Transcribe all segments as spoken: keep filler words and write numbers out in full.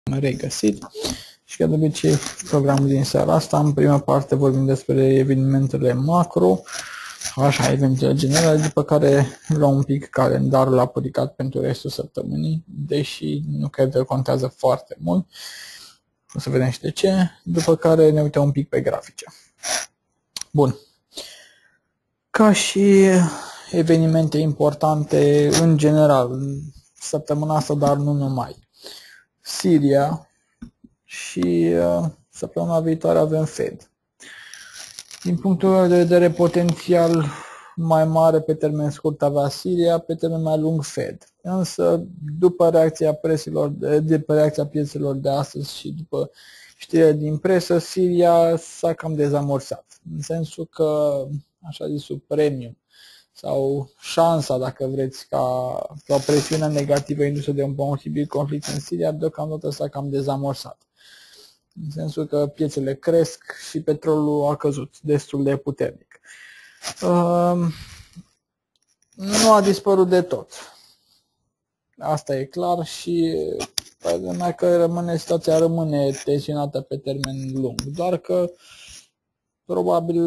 regăsit și ca de obicei programul din seara asta, în prima parte vorbim despre evenimentele macro, așa evenimentele generale, după care luăm un pic calendarul aplicat pentru restul săptămânii, deși nu cred că contează foarte mult, o să vedem și de ce, după care ne uităm un pic pe grafice. Bun. Ca și evenimente importante în general, săptămâna asta, dar nu numai. Siria și uh, săptămâna viitoare avem Fed. Din punctul meu de vedere, potențial mai mare pe termen scurt avea Siria, pe termen mai lung Fed. Însă, după reacția presilor, de, de pe reacția piețelor de astăzi și după știrile din presă, Siria s-a cam dezamorsat. În sensul că, așa zisul premium, sau șansa, dacă vreți, ca, ca o presiune negativă indusă de un posibil conflict în Siria, deocamdată s-a cam dezamorsat. În sensul că piețele cresc și petrolul a căzut destul de puternic. Uh, nu a dispărut de tot. Asta e clar și problema că rămâne, situația rămâne tensionată pe termen lung. Doar că probabil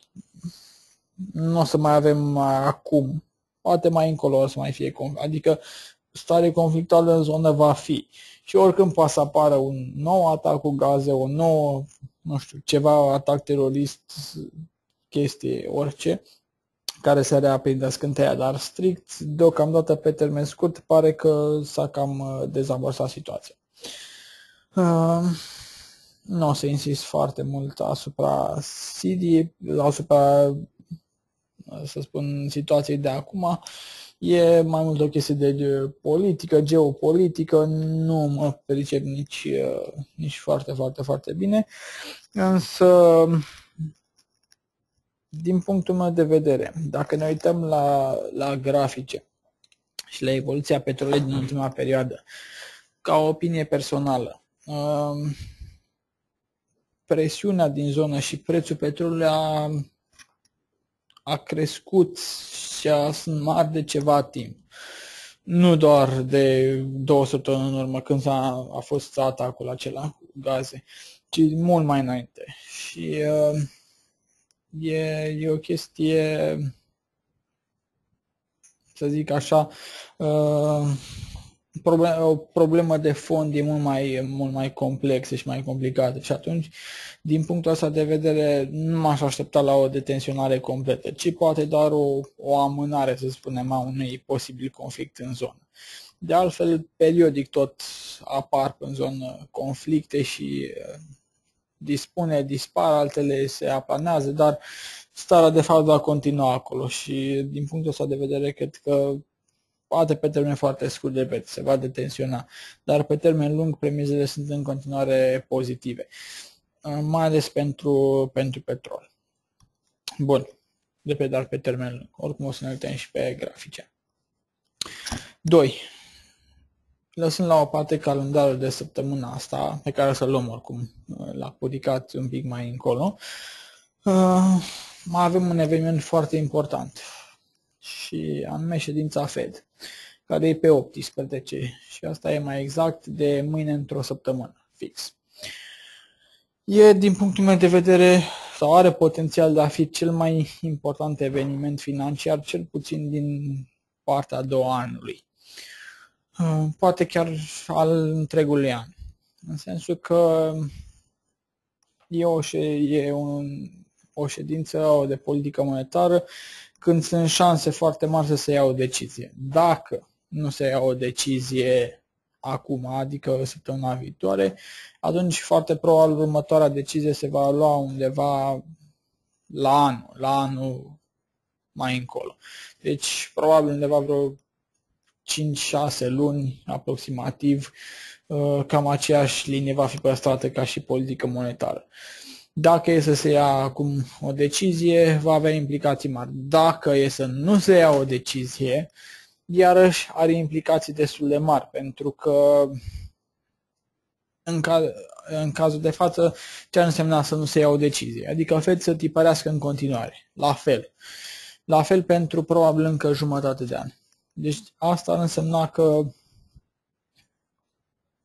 nu o să mai avem acum, poate mai încolo o să mai fie conflict, adică stare conflictuală în zonă va fi. Și oricând poate să apară un nou atac cu gaze, o nouă, nu știu, ceva atac terorist, chestie, orice, care să reaprindă scânteia, dar strict, deocamdată pe termen scurt, pare că s-a cam dezamorsat situația. Uh, nu o să insist foarte mult asupra Siriei, asupra, să spun, situației de acum. E mai mult o chestie de politică, geopolitică, nu mă pricep nici, nici foarte, foarte, foarte bine, însă, din punctul meu de vedere, dacă ne uităm la, la grafice și la evoluția petrolului din ultima perioadă, ca o opinie personală, presiunea din zonă și prețul petrolului a, a crescut și a, sunt mari de ceva timp. Nu doar de două săptămâni în urmă când a, a fost atacul acela cu gaze, ci mult mai înainte. Și uh, e, e o chestie, să zic așa, uh, problem, o problemă de fond e mult mai, mult mai complexă și mai complicată. Și atunci, din punctul ăsta de vedere, nu m-aș aștepta la o detenționare completă, ci poate doar o, o amânare, să spunem, a unui posibil conflict în zonă. De altfel, periodic tot apar în zonă conflicte și dispune, dispar, altele se aplanează, dar starea de fapt va continua acolo și din punctul ăsta de vedere cred că poate pe termen foarte scurt de pe se va detensiona, dar pe termen lung premizele sunt în continuare pozitive, mai ales pentru, pentru petrol. Bun, de pe dar pe termen lung, oricum o să ne uităm și pe grafice. doi. Lăsând la o parte calendarul de săptămâna asta, pe care o să-l luăm oricum la publicat un pic mai încolo, uh, mai avem un eveniment foarte important și anume ședința Fed, care e pe optsprezece și asta e mai exact de mâine într-o săptămână, fix. E, din punctul meu de vedere, sau are potențial de a fi cel mai important eveniment financiar, cel puțin din partea a doua anului. Poate chiar al întregului an. În sensul că e o, e un, o ședință de politică monetară când sunt șanse foarte mari să se ia o decizie. Dacă nu se ia o decizie acum, adică săptămâna viitoare, atunci foarte probabil următoarea decizie se va lua undeva la anul, la anul mai încolo. Deci probabil undeva vreo cinci șase luni aproximativ, cam aceeași linie va fi păstrată ca și politică monetară. Dacă e să se ia acum o decizie, va avea implicații mari. Dacă e să nu se ia o decizie, iarăși are implicații destul de mari, pentru că în, caz, în cazul de față, ce ar însemna să nu se ia o decizie? Adică Fed să tipărească în continuare, la fel. La fel pentru probabil încă jumătate de an. Deci asta ar însemna că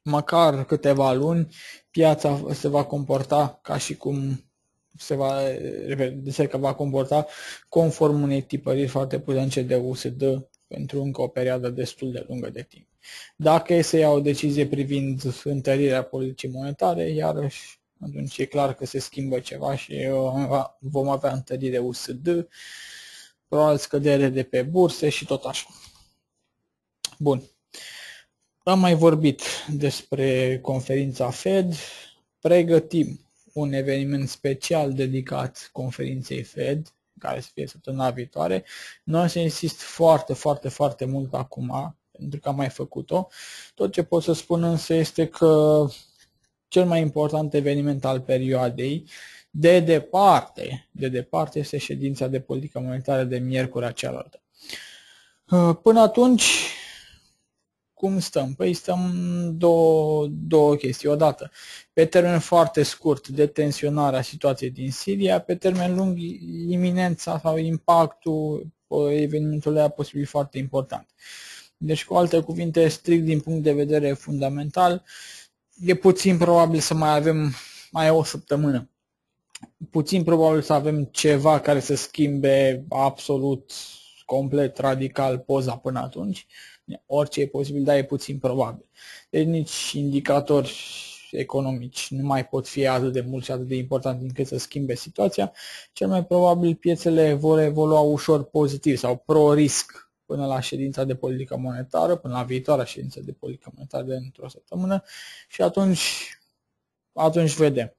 măcar câteva luni, piața se va comporta ca și cum se va, se va comporta conform unei tipăriri foarte puternice de U S D pentru încă o perioadă destul de lungă de timp. Dacă e să ia o decizie privind întărirea politicii monetare, iarăși, atunci e clar că se schimbă ceva și vom avea întărire U S D, probabil scădere de pe burse și tot așa. Bun. Am mai vorbit despre conferința Fed. Pregătim un eveniment special dedicat conferinței Fed, care să fie săptămâna viitoare. Noi o să insist foarte, foarte, foarte mult acum, pentru că am mai făcut-o. Tot ce pot să spun însă este că cel mai important eveniment al perioadei, de departe, de departe, este ședința de politică monetară de miercurea cealaltă. Până atunci, cum stăm? Păi stăm două, două chestii. Odată, pe termen foarte scurt, detenționarea situației din Siria, pe termen lung, iminența sau impactul evenimentului a posibil foarte important. Deci, cu alte cuvinte, strict din punct de vedere fundamental, e puțin probabil să mai avem mai o săptămână. Puțin probabil să avem ceva care să schimbe absolut, complet, radical poza până atunci. Orice e posibil, dar e puțin probabil. Deci nici indicatori economici nu mai pot fi atât de mulți și atât de importanti încât să schimbe situația. Cel mai probabil piețele vor evolua ușor pozitiv sau pro-risc până la ședința de politică monetară, până la viitoarea ședință de politică monetară de într-o săptămână și atunci, atunci vedem.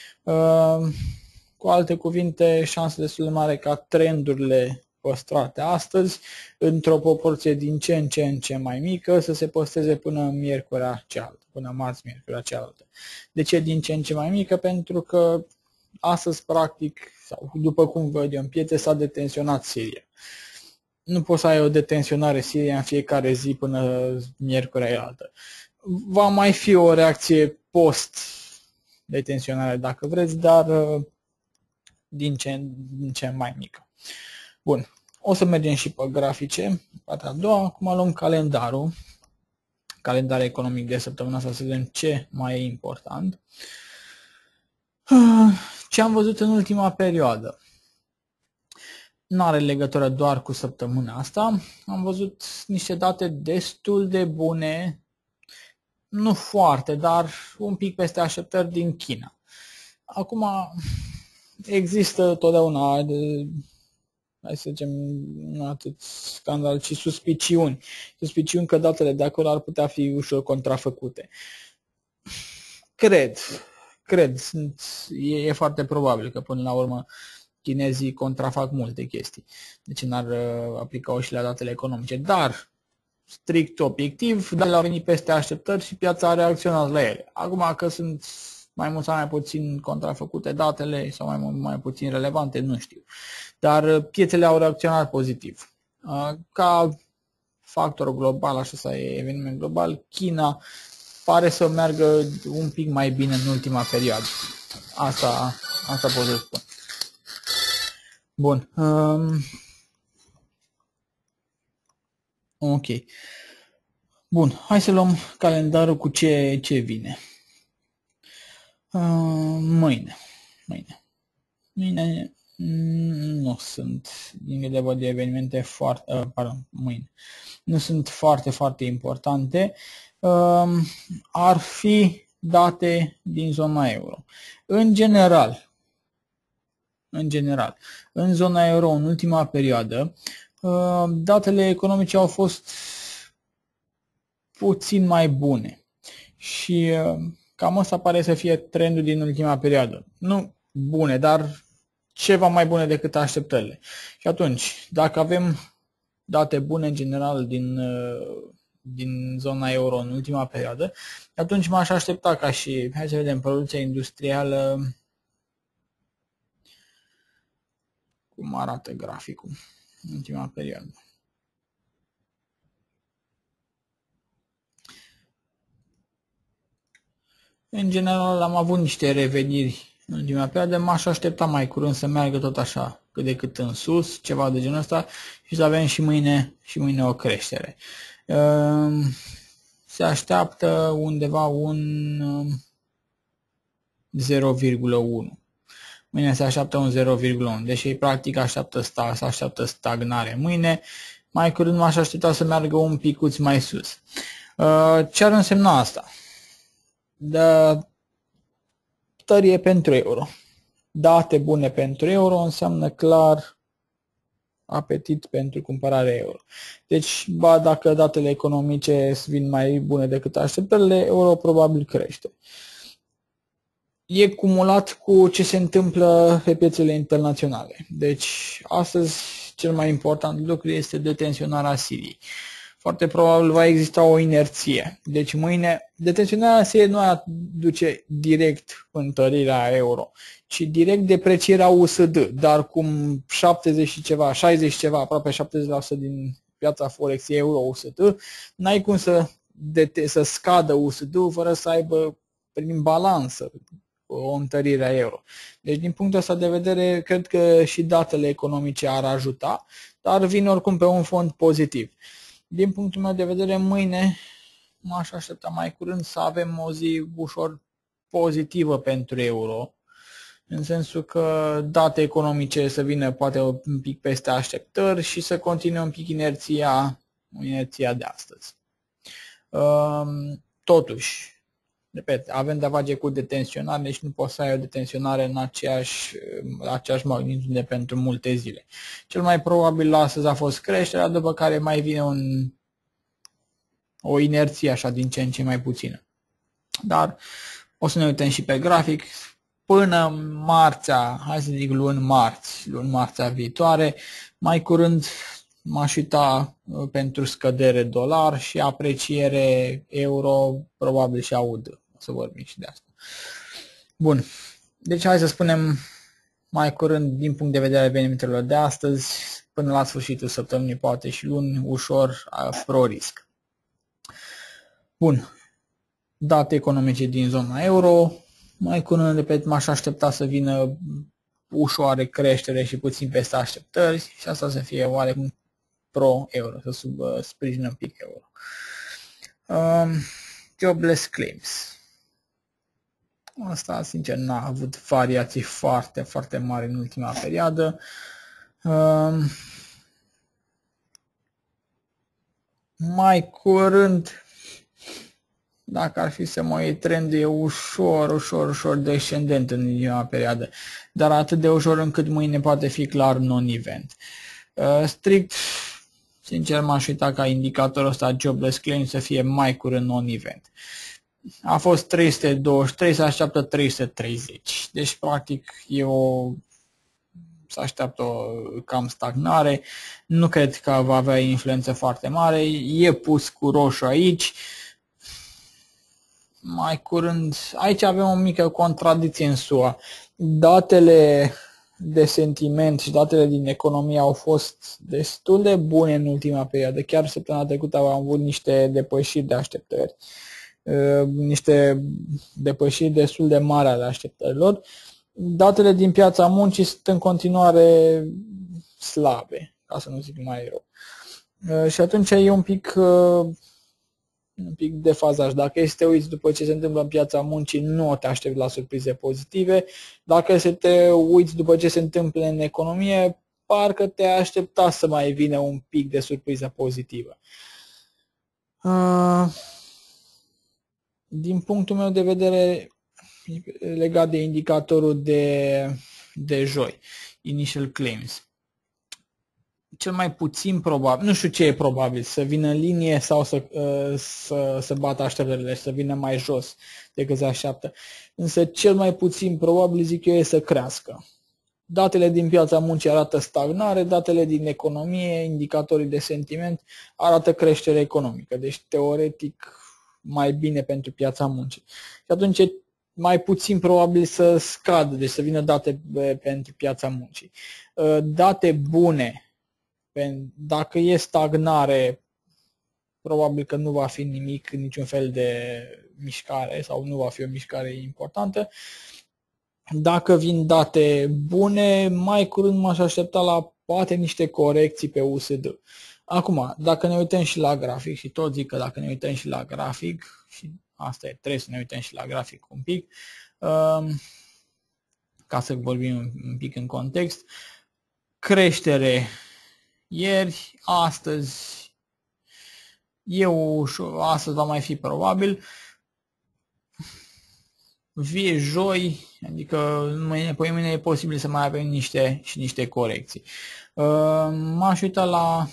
Cu alte cuvinte, șanse destul de mare ca trendurile păstrate astăzi, într-o proporție din ce în ce în ce mai mică, să se păstreze până miercurea cealaltă, până marți miercurea cealaltă. De ce din ce în ce mai mică? Pentru că astăzi, practic, sau după cum văd eu în piețe, s-a detenționat Siria. Nu poți să ai o detenționare Siria în fiecare zi până miercurea cealaltă. Va mai fi o reacție post-detenționare, dacă vreți, dar din ce în ce mai mică. Bun, o să mergem și pe grafice, partea a doua. Acum luăm calendarul, calendarul economic de săptămâna asta, să vedem ce mai e important. Ce am văzut în ultima perioadă? Nu are legătură doar cu săptămâna asta. Am văzut niște date destul de bune, nu foarte, dar un pic peste așteptări din China. Acum există totdeauna, hai să zicem, nu atât scandal, ci suspiciuni. Suspiciuni că datele de acolo ar putea fi ușor contrafăcute. Cred, cred, sunt, e, e foarte probabil că până la urmă chinezii contrafac multe chestii. Deci n-ar uh, aplica-o și la datele economice. Dar, strict obiectiv, datele au venit peste așteptări și piața a reacționat la ele. Acum că sunt mai mult sau mai puțin contrafăcute datele sau mai mult mai puțin relevante, nu știu. Dar piețele au reacționat pozitiv. Ca factor global, așa să e eveniment global, China pare să meargă un pic mai bine în ultima perioadă. Asta, asta pot să spun. Bun. Um, ok. Bun, hai să luăm calendarul cu ce, ce vine. Uh, mâine. Mâine. Mâine nu sunt, din câte văd de evenimente foarte, uh, pardon, mâine. Nu sunt foarte, foarte importante. Uh, ar fi date din zona euro. În general, în general, în zona euro, în ultima perioadă, uh, datele economice au fost puțin mai bune și uh, cam asta pare să fie trendul din ultima perioadă. Nu bune, dar ceva mai bune decât așteptările. Și atunci, dacă avem date bune în general din, din zona euro în ultima perioadă, atunci m-aș aștepta ca și, hai să vedem, producția industrială, cum arată graficul în ultima perioadă. În general am avut niște reveniri în ultima perioadă, m-aș aștepta mai curând să meargă tot așa, cât de cât în sus, ceva de genul ăsta, și să avem și mâine, și mâine o creștere. se așteaptă undeva un zero virgulă unu. Mâine se așteaptă un zero virgulă unu, deși practic așteaptă sta, se așteaptă stagnare. Mâine, mai curând m-aș aștepta să meargă un picuț mai sus. Ce ar însemna asta? De tărie pentru euro. Date bune pentru euro înseamnă clar apetit pentru cumpărarea euro. Deci, ba, dacă datele economice vin mai bune decât așteptările, euro probabil crește. E cumulat cu ce se întâmplă pe piețele internaționale. Deci, astăzi, cel mai important lucru este detenționarea Siriei. Foarte probabil va exista o inerție. Deci mâine, detenționarea Siriei nu aduce direct întărirea euro, ci direct deprecierea U S D, dar cum șaptezeci și ceva, șaizeci ceva, aproape șaptezeci la sută din piața Forex e euro U S D, n-ai cum să, să scadă U S D fără să aibă prin balansă o întărire a euro. Deci din punctul ăsta de vedere, cred că și datele economice ar ajuta, dar vin oricum pe un fond pozitiv. Din punctul meu de vedere, mâine m-aș aștepta mai curând să avem o zi ușor pozitivă pentru euro, în sensul că date economice să vină poate un pic peste așteptări și să continue un pic inerția, inerția de astăzi. Totuși, repet, avem de-a face cu detenționare, deci nu poți să ai o detenționare în aceeași, aceeași magnitude pentru multe zile. Cel mai probabil la astăzi a fost creșterea, după care mai vine un, o inerție așa din ce în ce mai puțină. Dar o să ne uităm și pe grafic. Până marțea, hai să zic luni marți, luni marțea viitoare, mai curând m-aș uita pentru scădere dolar și apreciere euro, probabil și A U D. O să vorbim și de asta. Bun. Deci hai să spunem mai curând, din punct de vedere al evenimentelor de astăzi, până la sfârșitul săptămânii, poate și luni, ușor pro-risc. Bun. Date economice din zona euro. Mai curând, repet, m-aș aștepta să vină ușoare creștere și puțin peste așteptări și asta să fie oarecum pro-euro, să sub, uh, sprijină un pic euro. Um, jobless claims. Asta, sincer, n-a avut variații foarte, foarte mari în ultima perioadă. Um, mai curând, dacă ar fi să mă uit, trendul e ușor, ușor, ușor descendent în ultima perioadă, dar atât de ușor încât mâine poate fi clar non-event. Uh, strict, sincer, m-aș uita ca indicatorul ăsta jobless claim să fie mai curând non-event. A fost trei sute douăzeci și trei, se așteaptă trei sute treizeci. Deci, practic, e o... se așteaptă o cam stagnare. Nu cred că va avea influență foarte mare. E pus cu roșu aici. Mai curând, aici avem o mică contradicție în S U A. Datele de sentiment și datele din economie au fost destul de bune în ultima perioadă. Chiar săptămâna trecută am avut niște depășiri de așteptări, niște depășiri destul de mari ale așteptărilor. Datele din piața muncii sunt în continuare slabe, ca să nu zic mai rău. Și atunci e un pic, un pic defazaj. Dacă este să te uiți după ce se întâmplă în piața muncii, nu te aștepți la surprize pozitive. Dacă să te uiți după ce se întâmplă în economie, parcă te aștepta să mai vină un pic de surpriză pozitivă. Din punctul meu de vedere, legat de indicatorul de, de joi, initial claims, cel mai puțin probabil, nu știu ce e probabil, să vină în linie sau să, să, să bată așteptările, să vină mai jos decât se așteaptă. Însă cel mai puțin probabil, zic eu, e să crească. Datele din piața muncii arată stagnare, datele din economie, indicatorii de sentiment arată creștere economică. Deci, teoretic, mai bine pentru piața muncii. Și atunci e mai puțin probabil să scadă, deci să vină date pentru piața muncii. Date bune, dacă e stagnare, probabil că nu va fi nimic, niciun fel de mișcare sau nu va fi o mișcare importantă. Dacă vin date bune, mai curând m-aș aștepta la poate niște corecții pe U S D. Acum, dacă ne uităm și la grafic, și tot zic că dacă ne uităm și la grafic, și asta e, trebuie să ne uităm și la grafic un pic, um, ca să vorbim un pic în context, creștere ieri, astăzi, eu, astăzi va mai fi probabil, vie joi, adică mâine, pe mâine e posibil să mai avem niște, și niște corecții. M-aș uita la,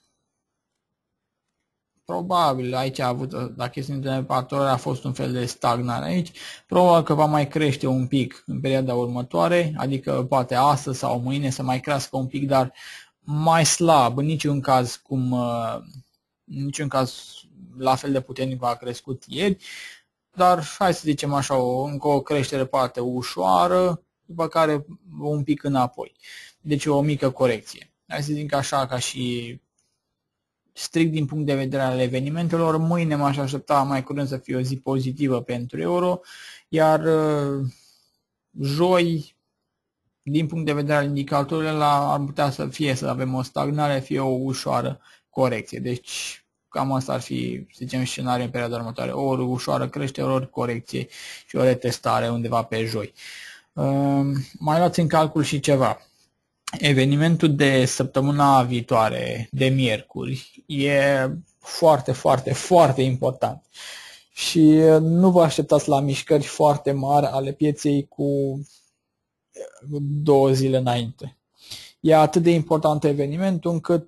probabil, aici a avut, dacă este între patru ore, a fost un fel de stagnare aici, probabil că va mai crește un pic în perioada următoare, adică poate astăzi sau mâine să mai crească un pic, dar mai slab, în niciun caz cum, în niciun caz la fel de puternic a crescut ieri, dar hai să zicem așa, o, încă o creștere poate ușoară, după care un pic înapoi. Deci o mică corecție. Hai să zic așa, ca și strict din punct de vedere al evenimentelor, mâine m-aș aștepta mai curând să fie o zi pozitivă pentru euro, iar joi, din punct de vedere al indicatorilor, ar putea să fie să avem o stagnare, fie o ușoară corecție. Deci cam asta ar fi, să zicem, scenariul în perioada următoare. Ori ușoară creștere, ori corecție și o retestare undeva pe joi. Mai luați în calcul și ceva. Evenimentul de săptămâna viitoare, de miercuri, e foarte, foarte, foarte important. Și nu vă așteptați la mișcări foarte mari ale pieței cu două zile înainte. E atât de important evenimentul încât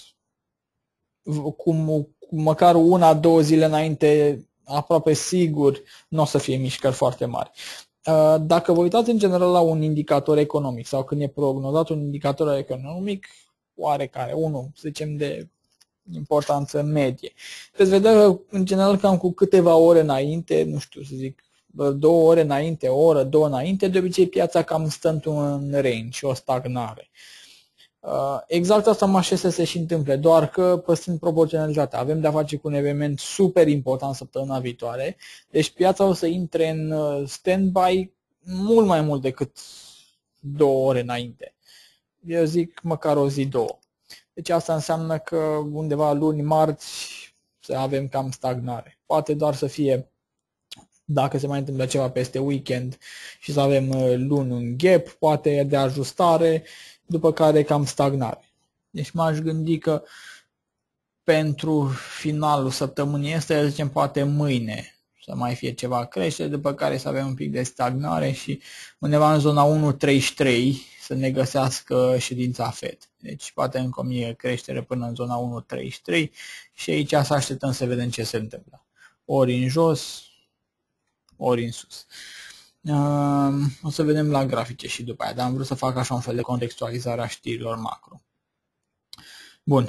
cum măcar una, două zile înainte, aproape sigur, nu o să fie mișcări foarte mari. Dacă vă uitați în general la un indicator economic sau când e prognozat un indicator economic, oarecare, unul, să zicem, de importanță medie, veți vedea că, în general, cam cu câteva ore înainte, nu știu, să zic, două ore înainte, o oră, două înainte, de obicei piața cam stă într-un range, o stagnare. Exact asta mă aștept să se și întâmple, doar că păstrând proporționalitatea. Avem de-a face cu un eveniment super important săptămâna viitoare, deci piața o să intre în stand-by mult mai mult decât două ore înainte. Eu zic măcar o zi, două. Deci asta înseamnă că undeva luni, marți să avem cam stagnare. Poate doar să fie, dacă se mai întâmplă ceva peste weekend și să avem luni un gap, poate de ajustare, după care cam stagnare. Deci m-aș gândi că pentru finalul săptămânii astea, să zicem, poate mâine să mai fie ceva creștere, după care să avem un pic de stagnare și undeva în zona unu virgulă treizeci și trei să ne găsească ședința Fed. Deci poate încă o mie creștere până în zona unu virgulă treizeci și trei și aici să așteptăm să vedem ce se întâmplă. Ori în jos, ori în sus. O să vedem la grafice și după aia, dar am vrut să fac așa un fel de contextualizare a știrilor macro. Bun.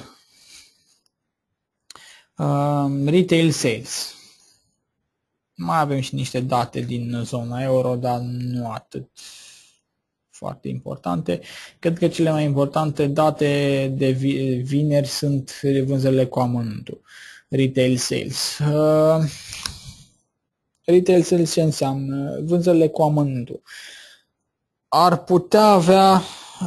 Retail sales. Mai avem și niște date din zona euro, dar nu atât foarte importante. Cred că cele mai importante date de vineri sunt vânzările cu amănuntul. Retail sales. Retail sales ce înseamnă? Vânzările cu amănuntul. Ar putea avea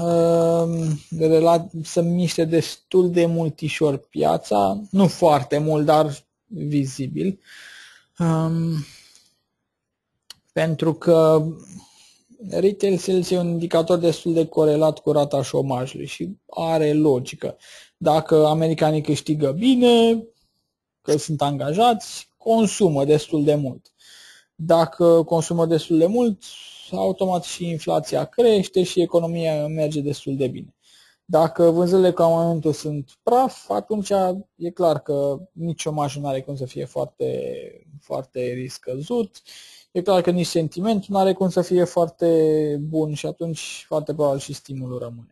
uh, să miște destul de multișor piața, nu foarte mult, dar vizibil, um, pentru că retail sales e un indicator destul de corelat cu rata șomajului și are logică. Dacă americanii câștigă bine, că sunt angajați, consumă destul de mult. Dacă consumă destul de mult, automat și inflația crește și economia merge destul de bine. Dacă vânzările cu amănuntul sunt praf, atunci e clar că nici șomajul nu are cum să fie foarte, foarte riscăzut. E clar că nici sentimentul nu are cum să fie foarte bun și atunci foarte probabil și stimulul rămâne.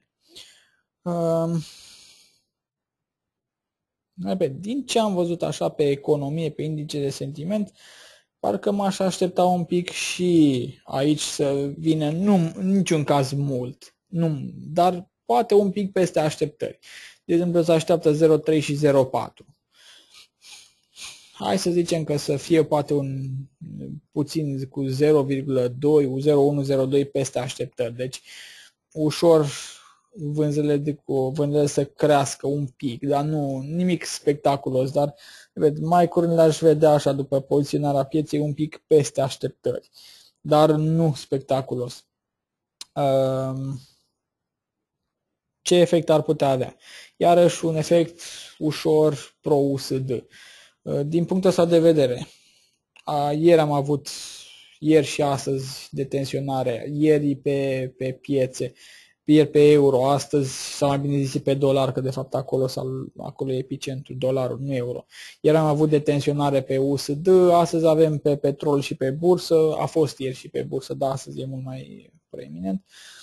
Din ce am văzut așa pe economie, pe indice de sentiment, parcă m-aș aștepta un pic și aici să vină, nu, în niciun caz mult, nu, dar poate un pic peste așteptări. De exemplu, se așteaptă zero virgulă trei și zero virgulă patru. Hai să zicem că să fie poate un puțin cu zero virgulă doi, zero virgulă unu, zero virgulă doi peste așteptări. Deci ușor vânzările, de, cu vânzările să crească un pic, dar nu nimic spectaculos, dar mai curând le-aș vedea așa după poziționarea pieței un pic peste așteptări, dar nu spectaculos. Ce efect ar putea avea? Iarăși un efect ușor pro-U S D. Din punctul ăsta de vedere, ieri am avut, ieri și astăzi, detenționare, ieri pe, pe piețe, ieri pe euro, astăzi, sau mai bine zis pe dolar, că de fapt acolo, acolo e epicentrul, dolarul, nu euro. Ieri am avut detenționare pe U S D, astăzi avem pe petrol și pe bursă, a fost ieri și pe bursă, dar astăzi e mult mai preeminent.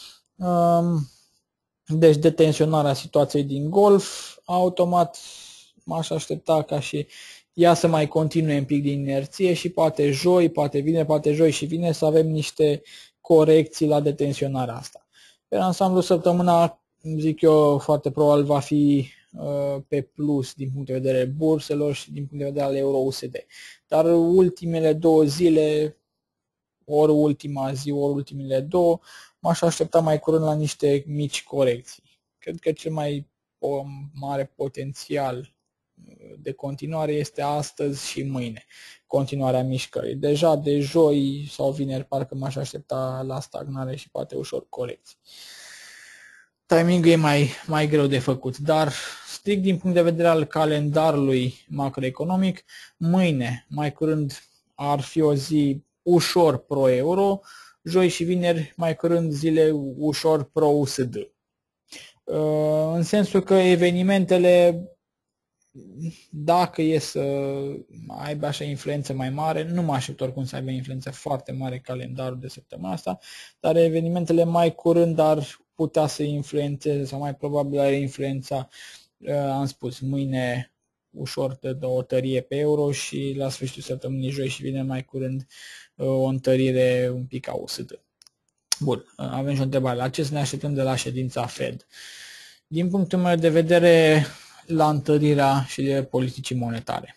Deci detenționarea situației din Golf, automat m-aș aștepta ca și ea să mai continue un pic din inerție și poate joi, poate vine, poate joi și vine să avem niște corecții la detenționarea asta. Pe ansamblu săptămâna, zic eu, foarte probabil va fi uh, pe plus din punct de vedere burselor și din punct de vedere al euro-U S D. Dar ultimele două zile, ori ultima zi, ori ultimele două, m-aș aștepta mai curând la niște mici corecții. Cred că cel mai mare potențial de continuare este astăzi și mâine, continuarea mișcării. Deja de joi sau vineri parcă m-aș aștepta la stagnare și poate ușor corecții. Timingul e mai, mai greu de făcut, dar strict din punct de vedere al calendarului macroeconomic, mâine, mai curând, ar fi o zi ușor pro-euro, joi și vineri, mai curând, zile ușor pro-U S D. În sensul că evenimentele, dacă e să aibă așa influență mai mare, nu mă aștept oricum să aibă influență foarte mare calendarul de săptămâna asta, dar evenimentele mai curând ar putea să influențeze sau mai probabil are influența, am spus, mâine ușor de o tărie pe euro și la sfârșitul săptămânii joi și vineri mai curând o întărire un pic a U S D. Bun, avem și o întrebare. La ce să ne așteptăm de la ședința Fed? Din punctul meu de vedere, la întărirea și de politicii monetare.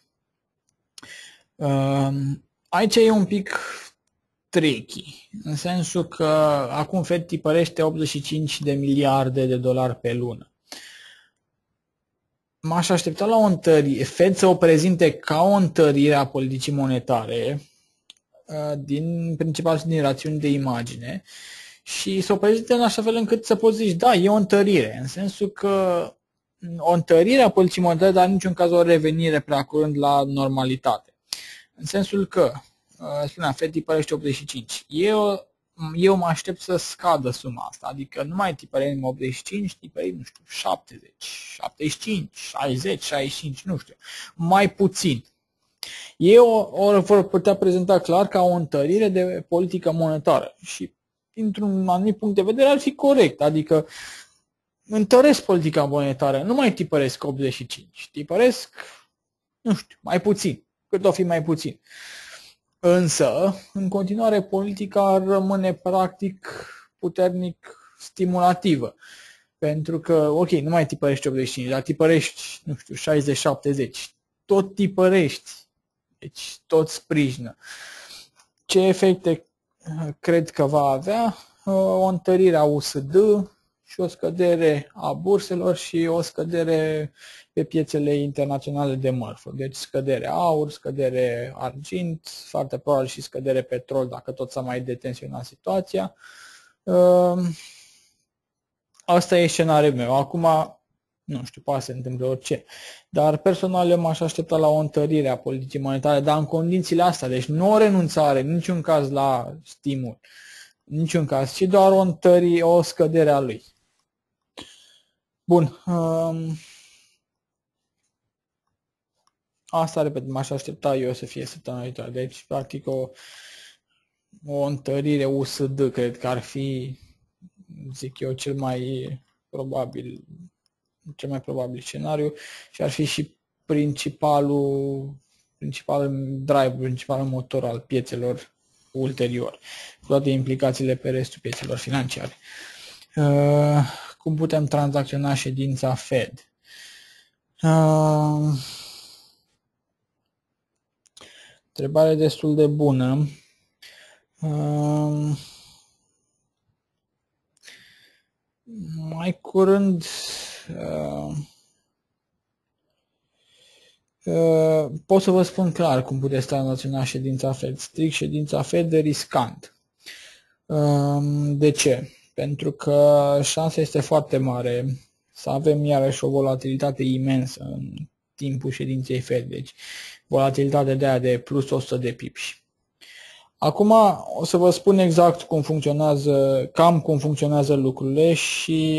Aici e un pic tricky, în sensul că acum Fed tipărește optzeci și cinci de miliarde de dolari pe lună. M-aș aștepta la o întărire, Fed să o prezinte ca o întărire a politicii monetare, din principal din rațiuni de imagine, și să o prezinte în așa fel încât să poți zici, da, e o întărire, în sensul că o întărire a politicii monetare, dar în niciun caz o revenire prea curând la normalitate. În sensul că, spuneam, Fed tipărește optzeci și cinci. Eu, eu mă aștept să scadă suma asta, adică nu mai tipărim optzeci și cinci, tipărim, nu știu, șaptezeci, șaptezeci și cinci, șaizeci, șaizeci și cinci, nu știu, mai puțin. Ei o, o vor putea prezenta clar ca o întărire de politică monetară și, dintr-un anumit punct de vedere, ar fi corect, adică întăresc politica monetară, nu mai tipăresc optzeci și cinci, tipăresc, nu știu, mai puțin, cât o fi mai puțin. Însă, în continuare, politica rămâne practic puternic stimulativă. Pentru că, ok, nu mai tipărești optzeci și cinci, dar tipărești, nu știu, șaizeci șaptezeci, tot tipărești, deci tot sprijină. Ce efecte cred că va avea? O întărire a U S D și o scădere a burselor și o scădere pe piețele internaționale de mărfuri. Deci scădere aur, scădere argint, foarte probabil și scădere petrol dacă tot s-a mai detenționat situația. Asta e scenariul meu. Acum, nu știu, poate să se întâmple orice. Dar personal eu m-aș aștepta la o întărire a politicii monetare, dar în condițiile astea. Deci nu o renunțare, în niciun caz la stimul, în niciun caz, ci doar o întărire, o scădere a lui. Bun. Um, asta, repet, m-aș aștepta eu să fie săptămâna viitoare. Deci, practic, o, o întărire U S D, cred că ar fi, zic eu, cel mai probabil, cel mai probabil scenariu și ar fi și principalul, principalul drive, principalul motor al piețelor ulterior, cu toate implicațiile pe restul piețelor financiare. Uh, cum putem tranzacționa ședința Fed? Uh, întrebare destul de bună. Uh, mai curând uh, uh, pot să vă spun clar cum puteți tranzacționa ședința Fed. Strict ședința Fed de riscant. Uh, de ce? Pentru că șansa este foarte mare să avem iarăși o volatilitate imensă în timpul ședinței Fed. Deci volatilitatea de aia de plus o sută de pips. Acum o să vă spun exact cum funcționează, cam cum funcționează lucrurile și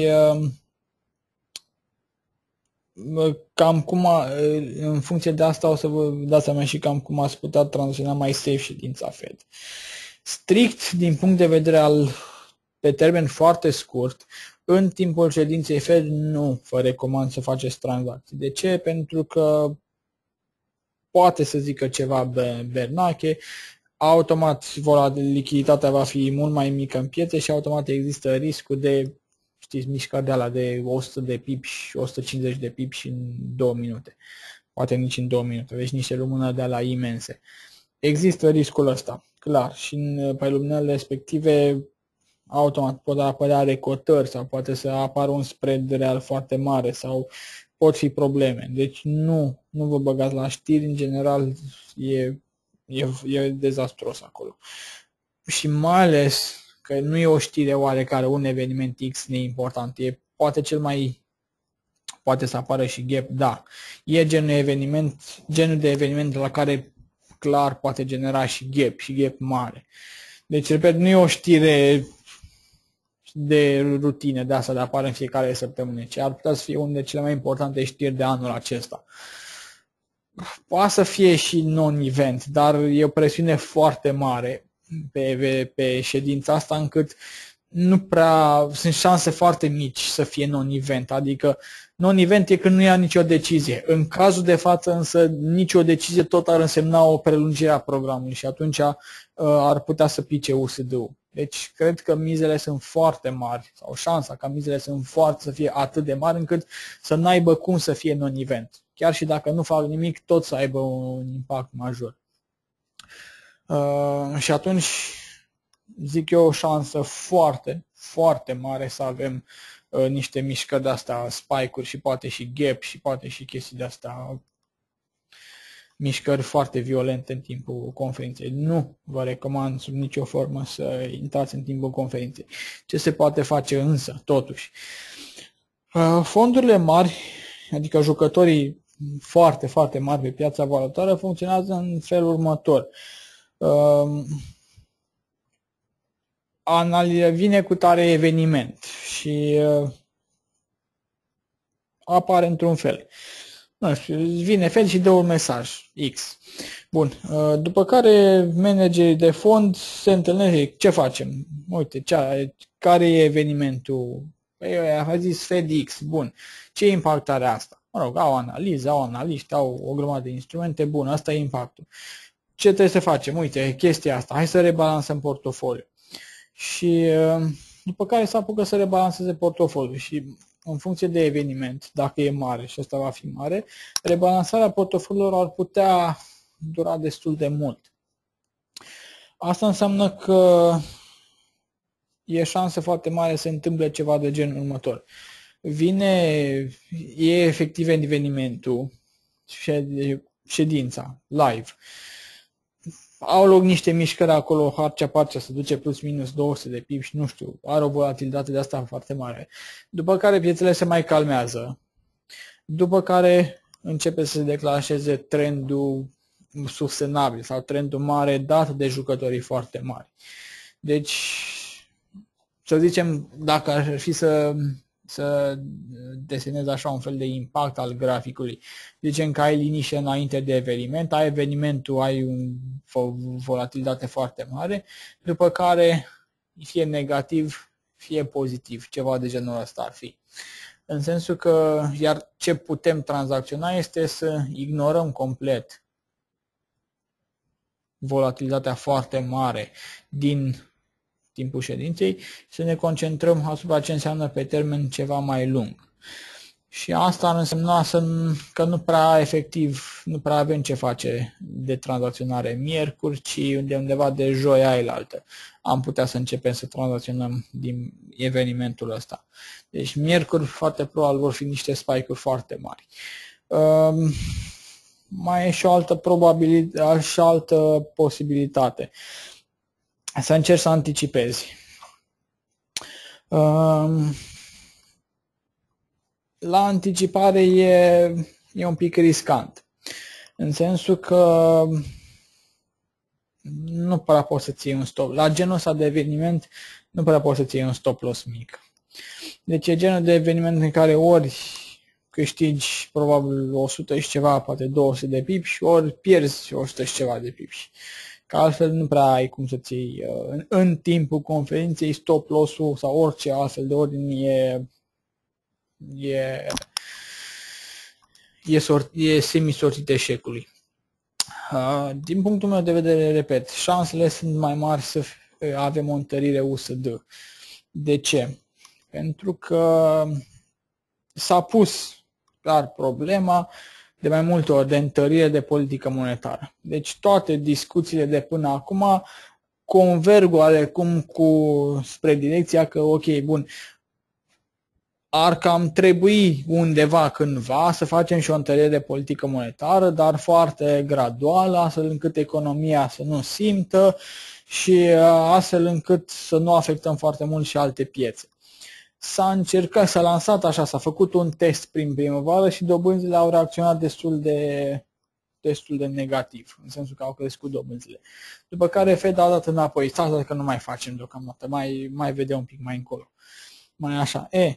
uh, cam cum, a, în funcție de asta o să vă dați seama și cam cum ați putea tranzacționa mai safe ședința Fed. Strict din punct de vedere al, pe termen foarte scurt, în timpul ședinței Fed nu vă recomand să faceți tranzacții. De ce? Pentru că poate să zică ceva bernache, automat lichiditatea va fi mult mai mică în piețe și automat există riscul de, știți, mișcări de ala de o sută de pips și o sută cincizeci de pips în două minute. Poate nici în două minute, deci niște lumânări de ala imense. Există riscul ăsta, clar, și în, pe luminările respective automat pot apărea recotări sau poate să apară un spread real foarte mare sau pot fi probleme. Deci nu, nu vă băgați la știri, în general e, e, e dezastruos acolo. Și mai ales că nu e o știre oarecare, un eveniment X neimportant, e poate cel mai, poate să apară și gap, da. E genul, eveniment, genul de eveniment la care clar poate genera și gap, și gap mare. Deci, repet, nu e o știre de rutină de asta de apare în fiecare săptămână, ci ar putea să fie unul de cele mai importante știri de anul acesta. Poate să fie și non-event, dar e o presiune foarte mare pe, pe, pe ședința asta, încât nu prea sunt șanse foarte mici să fie non-event, adică non-event e când nu ia nicio decizie. În cazul de față însă nicio decizie tot ar însemna o prelungire a programului și atunci uh, ar putea să pice U S D-ul. Deci cred că mizele sunt foarte mari, sau șansa ca mizele sunt foarte să fie atât de mari încât să n-aibă cum să fie non-event. Chiar și dacă nu fac nimic, tot să aibă un impact major. Uh, și atunci zic eu o șansă foarte, foarte mare să avem uh, niște mișcări de astea, spike-uri și poate și gap și poate și chestii de astea, mișcări foarte violente în timpul conferinței. Nu vă recomand sub nicio formă să intrați în timpul conferinței. Ce se poate face însă, totuși? Fondurile mari, adică jucătorii foarte, foarte mari pe piața valutară, funcționează în felul următor. Vine cu tare eveniment și apare într-un fel. Nu știu, vine Fed și dă un mesaj X. Bun. După care managerii de fond se întâlnesc. Ce facem? Uite, ce, care e evenimentul? Păi, a zis Fed X. Bun. Ce impact are asta? Mă rog, au analiză, au analiști, au o grămadă de instrumente. Bun, asta e impactul. Ce trebuie să facem? Uite, chestia asta. Hai să rebalansăm portofoliul. Și după care se apucă să rebalanseze portofoliul și în funcție de eveniment, dacă e mare și ăsta va fi mare, rebalansarea portofoliilor ar putea dura destul de mult. Asta înseamnă că e șansă foarte mare să se întâmple ceva de genul următor. Vine, e efectiv evenimentul, ședința, live. Au loc niște mișcări acolo, harcea-parcea se duce plus minus două sute de pips, nu știu, are o volatilitate de asta foarte mare. După care piețele se mai calmează. După care începe să se declanșeze trendul sustenabil sau trendul mare dat de jucătorii foarte mari. Deci, să zicem, dacă ar fi să, să desenez așa un fel de impact al graficului, zicem că ai liniște înainte de eveniment, ai evenimentul, ai un, o volatilitate foarte mare, după care fie negativ, fie pozitiv, ceva de genul ăsta ar fi. În sensul că, iar ce putem tranzacționa este să ignorăm complet volatilitatea foarte mare din timpul ședinței și să ne concentrăm asupra ce înseamnă pe termen ceva mai lung. Și asta ar însemna să, că nu prea efectiv, nu prea avem ce face de tranzacționare miercuri, ci de undeva de joi ailaltă. Am putea să începem să tranzacționăm din evenimentul ăsta. Deci miercuri foarte probabil vor fi niște spike-uri foarte mari. Um, mai e și o altă probabilitate, și o altă posibilitate. Să încerci să anticipezi. Um, La anticipare e, e un pic riscant, în sensul că nu prea poți să ții un stop. La genul ăsta de eveniment nu prea poți să ții un stop loss mic. Deci e genul de eveniment în care ori câștigi probabil o sută și ceva, poate două sute de pipi, ori pierzi o sută și ceva de pipi. Că altfel nu prea ai cum să ții în, în timpul conferinței stop loss-ul sau orice altfel de ordine e E, e, sort, e semi-sortit eșecului. Din punctul meu de vedere, repet, șansele sunt mai mari să avem o întărire U S D. De ce? Pentru că s-a pus clar problema de mai multe ori de întărire de politică monetară. Deci toate discuțiile de până acum converg oarecum cu spre direcția că, ok, bun, ar cam trebui undeva cândva să facem și o întărire de politică monetară, dar foarte graduală, astfel încât economia să nu simtă și astfel încât să nu afectăm foarte mult și alte piețe. S-a încercat, s-a lansat așa, s-a făcut un test prin primăvară și dobânzile au reacționat destul de, destul de negativ, în sensul că au crescut dobânzile. După care Fed a dat înapoi, stați că nu mai facem deocamdată, mai, mai vedem un pic mai încolo. Mai așa. E,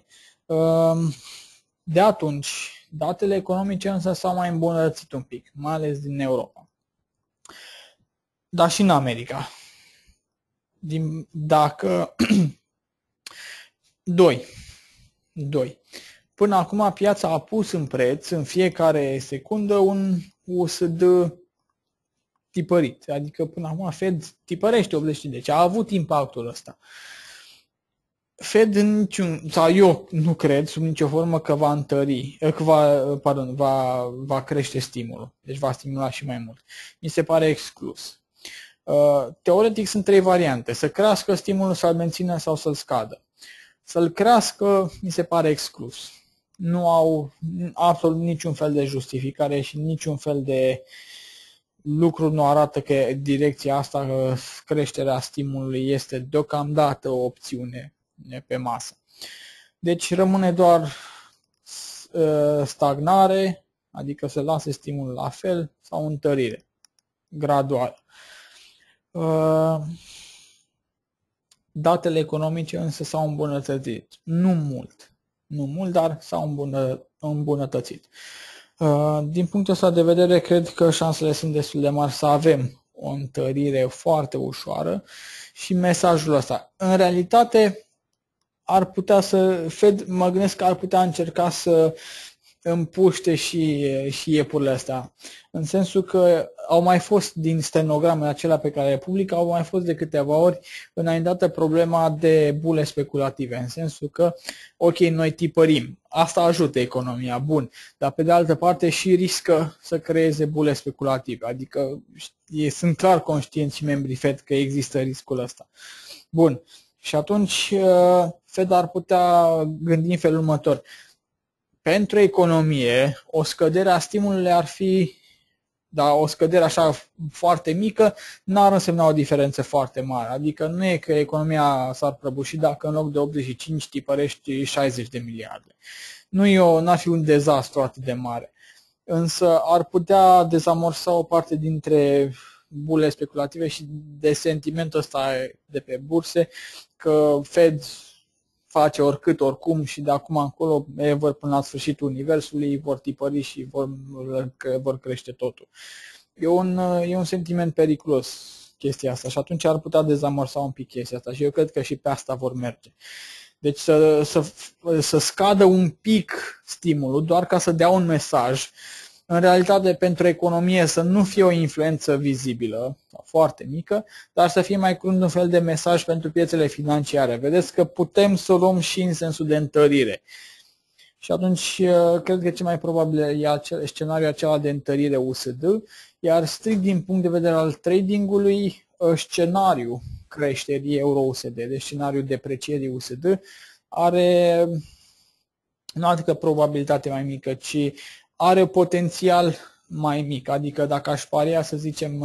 De atunci, datele economice însă s-au mai îmbunătățit un pic, mai ales din Europa. Dar și în America. Din, dacă... doi. doi. Până acum piața a pus în preț în fiecare secundă un U S D tipărit. Adică până acum Fed tipărește optzeci și cinci. Deci a avut impactul ăsta. Fed în niciun, sau eu nu cred sub nicio formă că va întări, că va, pardon, va, va crește stimulul, deci va stimula și mai mult. Mi se pare exclus. Teoretic sunt trei variante, să crească stimulul, să-l mențină sau să-l scadă. Să-l crească mi se pare exclus. Nu au absolut niciun fel de justificare și niciun fel de lucru nu arată că direcția asta, că creșterea stimulului este deocamdată o opțiune pe masă. Deci rămâne doar stagnare, adică să lase stimulul la fel, sau întărire graduală. Datele economice însă s-au îmbunătățit. Nu mult, nu mult, dar s-au îmbunătățit. Din punctul ăsta de vedere, cred că șansele sunt destul de mari să avem o întărire foarte ușoară și mesajul ăsta. În realitate, ar putea să, Fed, mă gândesc că ar putea încerca să împuște și, și iepurile astea. În sensul că au mai fost din stenogramele acelea pe care le publică, au mai fost de câteva ori înaintată problema de bule speculative. În sensul că, ok, noi tipărim, asta ajută economia, bun, dar pe de altă parte și riscă să creeze bule speculative. Adică ei sunt clar conștienți și membrii Fed că există riscul ăsta. Bun. Și atunci Fed ar putea gândi în felul următor. Pentru economie, o scădere a stimulului ar fi, da, o scădere așa foarte mică, n-ar însemna o diferență foarte mare. Adică nu e că economia s-ar prăbuși dacă în loc de optzeci și cinci tipărești șaizeci de miliarde. Nu e o, n-ar fi un dezastru atât de mare. Însă ar putea dezamorsa o parte dintre bule speculative și de sentimentul ăsta de pe burse că Fed face oricât, oricum și de acum încolo vor până la sfârșitul universului, vor tipări și vor, vor crește totul. E un, e un sentiment periculos chestia asta și atunci ar putea dezamorsa un pic chestia asta și eu cred că și pe asta vor merge. Deci să, să, să scadă un pic stimulul doar ca să dea un mesaj. În realitate, pentru economie să nu fie o influență vizibilă, foarte mică, dar să fie mai curând un fel de mesaj pentru piețele financiare. Vedeți că putem să o luăm și în sensul de întărire. Și atunci cred că cel mai probabil e acel, scenariul acela de întărire U S D, iar strict din punct de vedere al tradingului, scenariul creșterii euro-U S D, deci scenariul deprecierii U S D, are nu adică probabilitate mai mică, ci are potențial mai mic. Adică dacă aș paria, să zicem,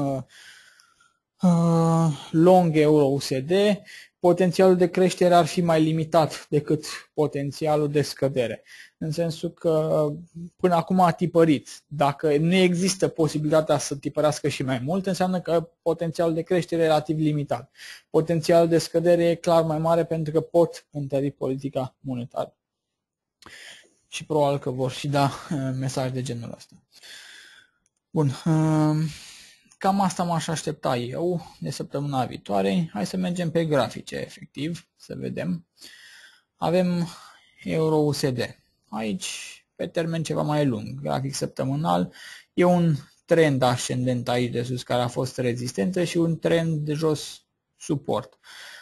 long euro-U S D, potențialul de creștere ar fi mai limitat decât potențialul de scădere. În sensul că până acum a tipărit. Dacă nu există posibilitatea să tipărească și mai mult, înseamnă că potențialul de creștere e relativ limitat. Potențialul de scădere e clar mai mare pentru că pot întări politica monetară. Și probabil că vor și da mesaj de genul ăsta. Bun. Cam asta m-aș aștepta eu de săptămâna viitoare. Hai să mergem pe grafice, efectiv, să vedem. Avem euro-U S D. Aici, pe termen ceva mai lung, grafic săptămânal, e un trend ascendent aici de sus care a fost rezistență și un trend de jos suport.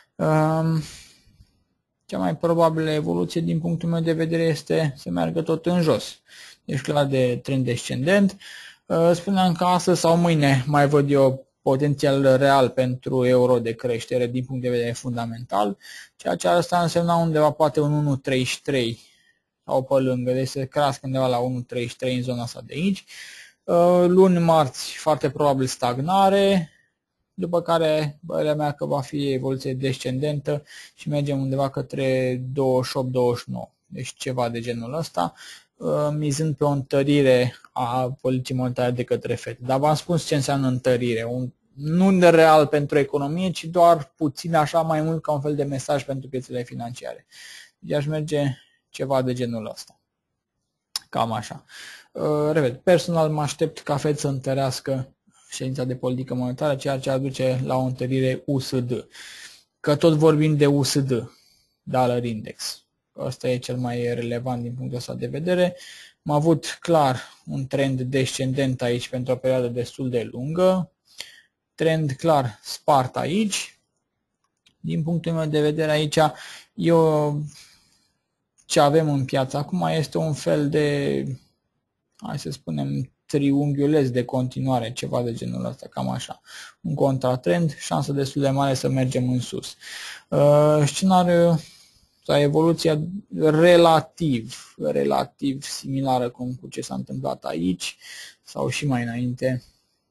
Cea mai probabilă evoluție din punctul meu de vedere este să meargă tot în jos. Deci clar de trend descendent. Spuneam că astăzi sau mâine mai văd eu potențial real pentru euro de creștere din punct de vedere fundamental, ceea ce asta însemna undeva poate un unu virgulă treizeci și trei sau pe lângă, deci să crească undeva la unu virgulă treizeci și trei în zona asta de aici. Luni, marți, foarte probabil stagnare, după care părerea mea că va fi evoluție descendentă și mergem undeva către douăzeci și opt douăzeci și nouă, deci ceva de genul ăsta, mizând pe o întărire a politicii monetare de către Fed. Dar v-am spus ce înseamnă întărire, un, nu real pentru economie, ci doar puțin așa mai mult ca un fel de mesaj pentru piețele financiare. Deci aș merge ceva de genul ăsta. Cam așa. Repet, personal mă aștept ca Fed să întărească ședința de politică monetară, ceea ce aduce la o întărire U S D. Că tot vorbim de U S D, Dollar Index. Asta e cel mai relevant din punctul ăsta de vedere. Am avut clar un trend descendent aici pentru o perioadă destul de lungă. Trend clar spart aici. Din punctul meu de vedere aici, eu ce avem în piață acum este un fel de, hai să spunem, triunghiuleț de continuare, ceva de genul ăsta, cam așa. Un contratrend, șansă destul de mare să mergem în sus. Uh, scenariul sau evoluția relativ, relativ similară cum cu ce s-a întâmplat aici sau și mai înainte.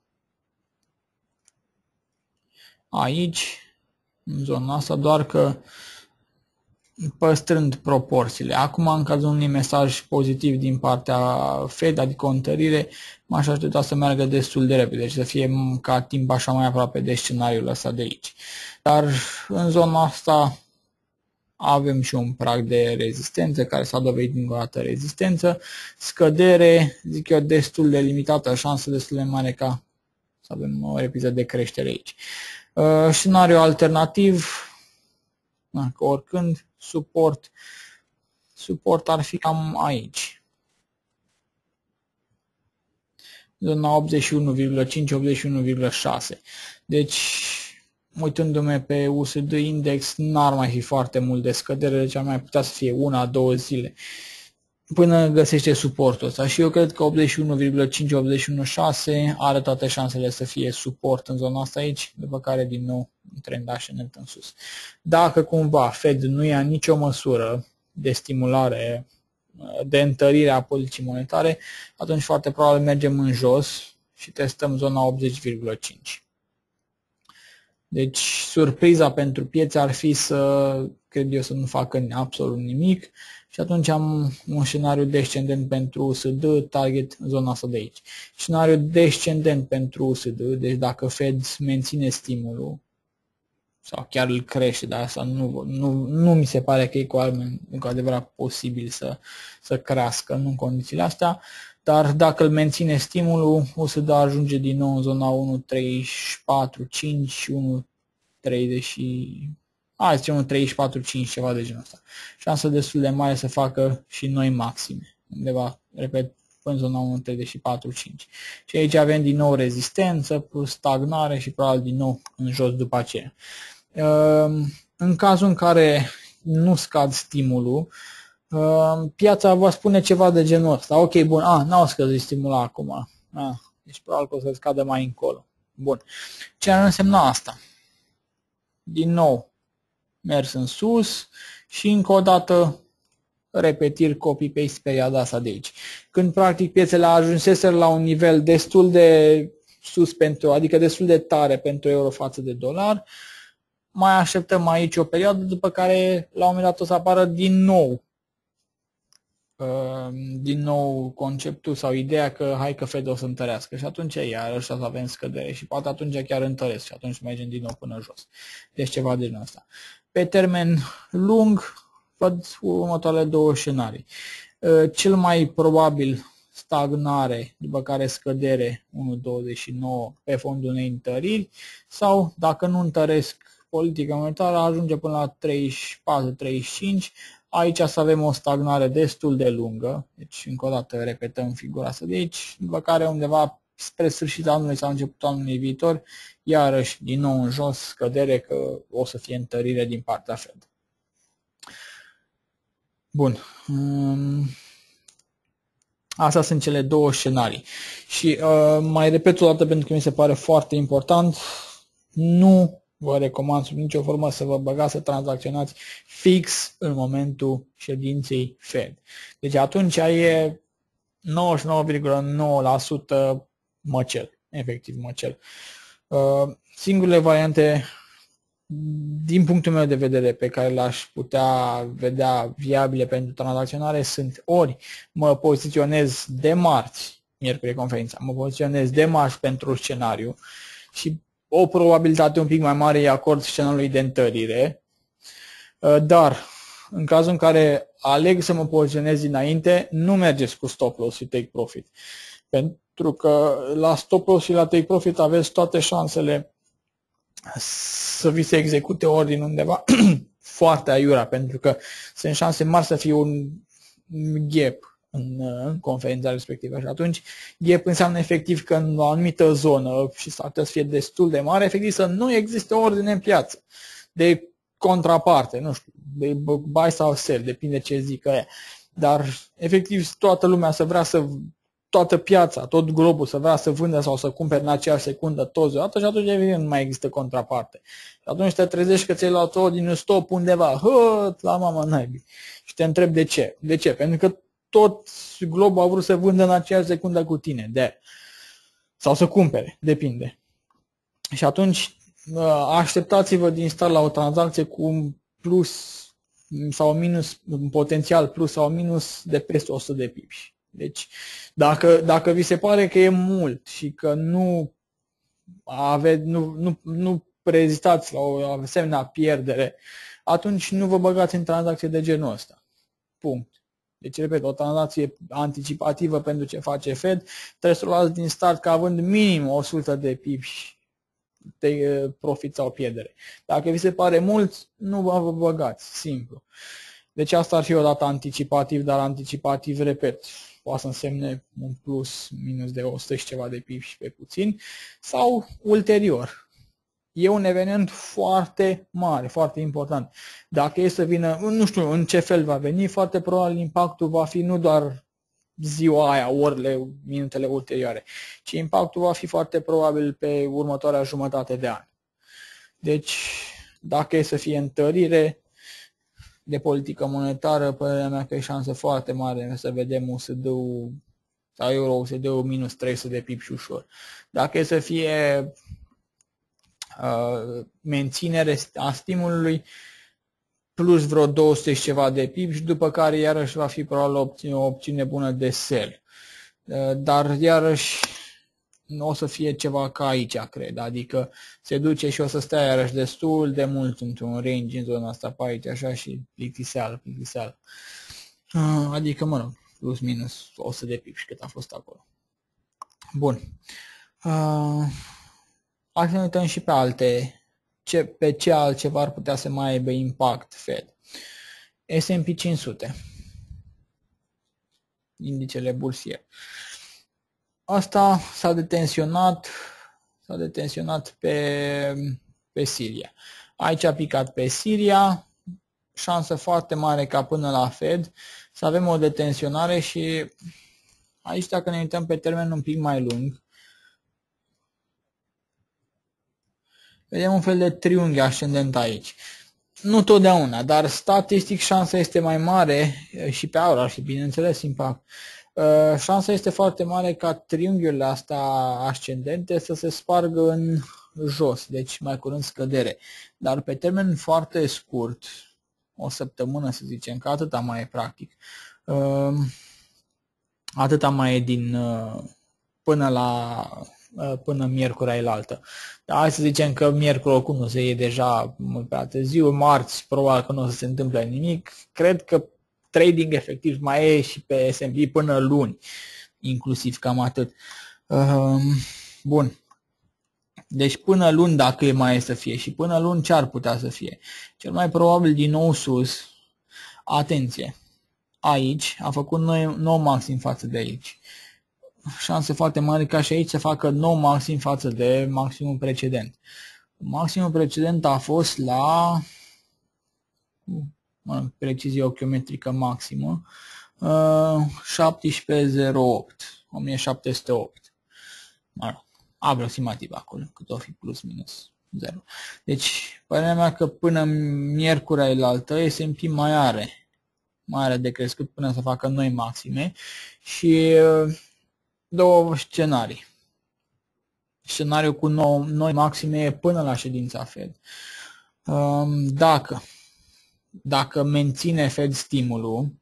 Aici, în zona asta, doar că păstrând proporțiile. Acum, în cazul unui mesaj pozitiv din partea Fed, adică o întărire, m-aș aștepta să meargă destul de repede, deci să fie ca timp așa mai aproape de scenariul ăsta de aici. Dar în zona asta avem și un prag de rezistență care s-a dovedit încă o dată rezistență. Scădere, zic eu, destul de limitată, șansă destul de mare ca să avem o episod de creștere aici. Uh, scenariu alternativ, da, că oricând, suport, suport ar fi cam aici. Zona optzeci și unu virgulă cinci - optzeci și unu virgulă șase. Deci, uitându-mă pe U S D Index, n-ar mai fi foarte mult de scădere, deci ar mai putea să fie una, două zile până găsește suportul ăsta. Și eu cred că optzeci și unu virgulă cinci - optzeci și unu virgulă șase are toate șansele să fie suport în zona asta aici, după care din nou un trend ascendent în sus. Dacă cumva Fed nu ia nicio măsură de stimulare, de întărire a politicii monetare, atunci foarte probabil mergem în jos și testăm zona optzeci virgulă cinci. Deci surpriza pentru piețe ar fi să, cred eu, să nu facă absolut nimic și atunci am un scenariu descendent pentru U S D, target în zona asta de aici. Scenariu descendent pentru U S D, deci dacă Fed menține stimulul sau chiar îl crește, dar asta nu, nu, nu mi se pare că e cu, cu adevărat posibil să, să crească în condițiile astea. Dar dacă îl menține stimulul, o să da ajunge din nou în zona unu virgulă treizeci și patru cinci și unu virgulă treizeci, hai să zicem unu virgulă treizeci și patru cinci, ceva de genul ăsta. Șansă destul de mare să facă și noi maxime, undeva, repet, până în zona unu virgulă treizeci și patru cinci. Și aici avem din nou rezistență plus stagnare și probabil din nou în jos după aceea. În cazul în care nu scad stimulul, Piața va spune ceva de genul ăsta. Ok, bun, a, n-au scăzut stimula acum. A, deci probabil că o să scadă mai încolo. Bun. Ce ar însemna asta? Din nou, mers în sus și încă o dată repetir copy-paste perioada asta de aici. Când practic piețele ajunseseră la un nivel destul de sus pentru, adică destul de tare pentru euro față de dolar, mai așteptăm aici o perioadă, după care la un moment dat o să apară din nou din nou conceptul sau ideea că hai că Fed o să întărească și atunci iarăși o să avem scădere și poate atunci chiar întăresc și atunci mergem din nou până jos. Deci ceva de genul ăsta. Pe termen lung văd următoarele două scenarii. Cel mai probabil stagnare, după care scădere unu virgulă douăzeci și nouă pe fondul unei întăriri sau dacă nu întăresc politica monetară ajunge până la treizeci și patru treizeci și cinci. Aici să avem o stagnare destul de lungă, deci încă o dată repetăm figura asta de aici, după care undeva spre sfârșitul anului sau începutul anului viitor, iarăși din nou în jos scădere că o să fie întărire din partea Fed. Bun. Astea sunt cele două scenarii. Și uh, mai repet o dată pentru că mi se pare foarte important, nu vă recomand sub nicio formă să vă băgați să tranzacționați fix în momentul ședinței Fed. Deci atunci e nouăzeci și nouă virgulă nouă la sută măcel, efectiv măcel. Singurele variante din punctul meu de vedere pe care le-aș putea vedea viabile pentru tranzacționare sunt ori mă poziționez de marți, miercuri conferința, mă poziționez de marți pentru scenariu și o probabilitate un pic mai mare e acord scenariului de întărire, dar în cazul în care aleg să mă poziționez dinainte, nu mergeți cu stop loss și take profit. Pentru că la stop loss și la take profit aveți toate șansele să vi se execute ordine undeva foarte aiurea, pentru că sunt șanse mari să fie un gap în, în conferința respectivă și atunci gap înseamnă efectiv că în o anumită zonă și s-ar putea să fie destul de mare, efectiv să nu existe ordine în piață de contraparte, nu știu, de buy sau sell, depinde ce zic aia, dar efectiv toată lumea să vrea să, toată piața, tot globul să vrea să vândă sau să cumpere în aceeași secundă toți deodată și atunci evident nu mai există contraparte. Și atunci te trezești că ți-ai luat o din stop undeva, hăt, la mama naibii. Și te întrebi de ce. De ce? Pentru că tot globul a vrut să vândă în aceeași secundă cu tine. De sau să cumpere, depinde. Și atunci așteptați-vă din start la o tranzacție cu un plus sau minus, un potențial plus sau minus de peste o sută de pipi. Deci dacă, dacă vi se pare că e mult și că nu aveți, nu, nu, nu prezistați la o asemenea pierdere, atunci nu vă băgați în tranzacție de genul ăsta. Punct. Deci, repet, o tranzacție anticipativă pentru ce face Fed, trebuie să o luați din start ca având minim o sută de pipi de profit sau pierdere. Dacă vi se pare mult, nu vă băgați, simplu. Deci asta ar fi o dată anticipativ, dar anticipativ, repet, poate să însemne un plus, minus de o sută și ceva de pipi pe puțin, sau ulterior. E un eveniment foarte mare, foarte important. Dacă e să vină, nu știu în ce fel va veni, foarte probabil impactul va fi nu doar ziua aia, orele, minutele ulterioare, ci impactul va fi foarte probabil pe următoarea jumătate de an. Deci, dacă e să fie întărire de politică monetară, părerea mea că e șansă foarte mare să vedem U S D-ul sau euro U S D-ul minus trei sute de pipi și ușor. Dacă e să fie uh, menținere a stimulului plus vreo două sute și ceva de pipi și după care iarăși va fi probabil o opțiune, o opțiune bună de sell. Uh, dar iarăși nu o să fie ceva ca aici, cred, adică se duce și o să stea iarăși destul de mult într-un range în zona asta pe aici, așa și plictiseală, plictiseală. Uh, adică, mă rog, plus minus o sută de pipi cât a fost acolo. Bun. Uh, hai să ne uităm și pe alte, ce, pe ce altceva ar putea să mai aibă impact Fed. S and P cinci sute. Indicele bursier. Asta s-a detenționat, s-a detenționat pe, pe Siria. Aici a picat pe Siria, șansă foarte mare ca până la Fed să avem o detensionare și aici dacă ne uităm pe termen un pic mai lung, vedem un fel de triunghi ascendent aici. Nu totdeauna, dar statistic șansa este mai mare și pe aur ar fi bineînțeles impact. Șansa este foarte mare ca triunghiurile astea ascendente să se spargă în jos, deci mai curând scădere. Dar pe termen foarte scurt, o săptămână să zicem, că atâta mai e practic, atâta mai e din până la până miercuri ailaltă. Dar hai să zicem că miercuri oricum nu se e deja mult prea târziu, marți probabil că nu o să se întâmple nimic. Cred că trading efectiv mai e și pe S and P până luni, inclusiv cam atât. Bun. Deci până luni dacă e mai e să fie și până luni ce ar putea să fie? Cel mai probabil din nou sus. Atenție. Aici a făcut nou, nou maxim față de aici. Șanse foarte mari ca și aici să facă nou maxim față de maximul precedent. Maximul precedent a fost la mă, precizie ochiometrică maximă șaptesprezece zero opt, o mie șapte sute opt. Mă rog, aproximativ acolo, cât o fi plus minus zero. Deci, părerea mea că până miercuri ailaltă S and P mai are, mai are de crescut până să facă noi maxime și două scenarii. Scenariul cu nou, noi maxime e până la ședința Fed. Dacă, dacă menține Fed stimulul,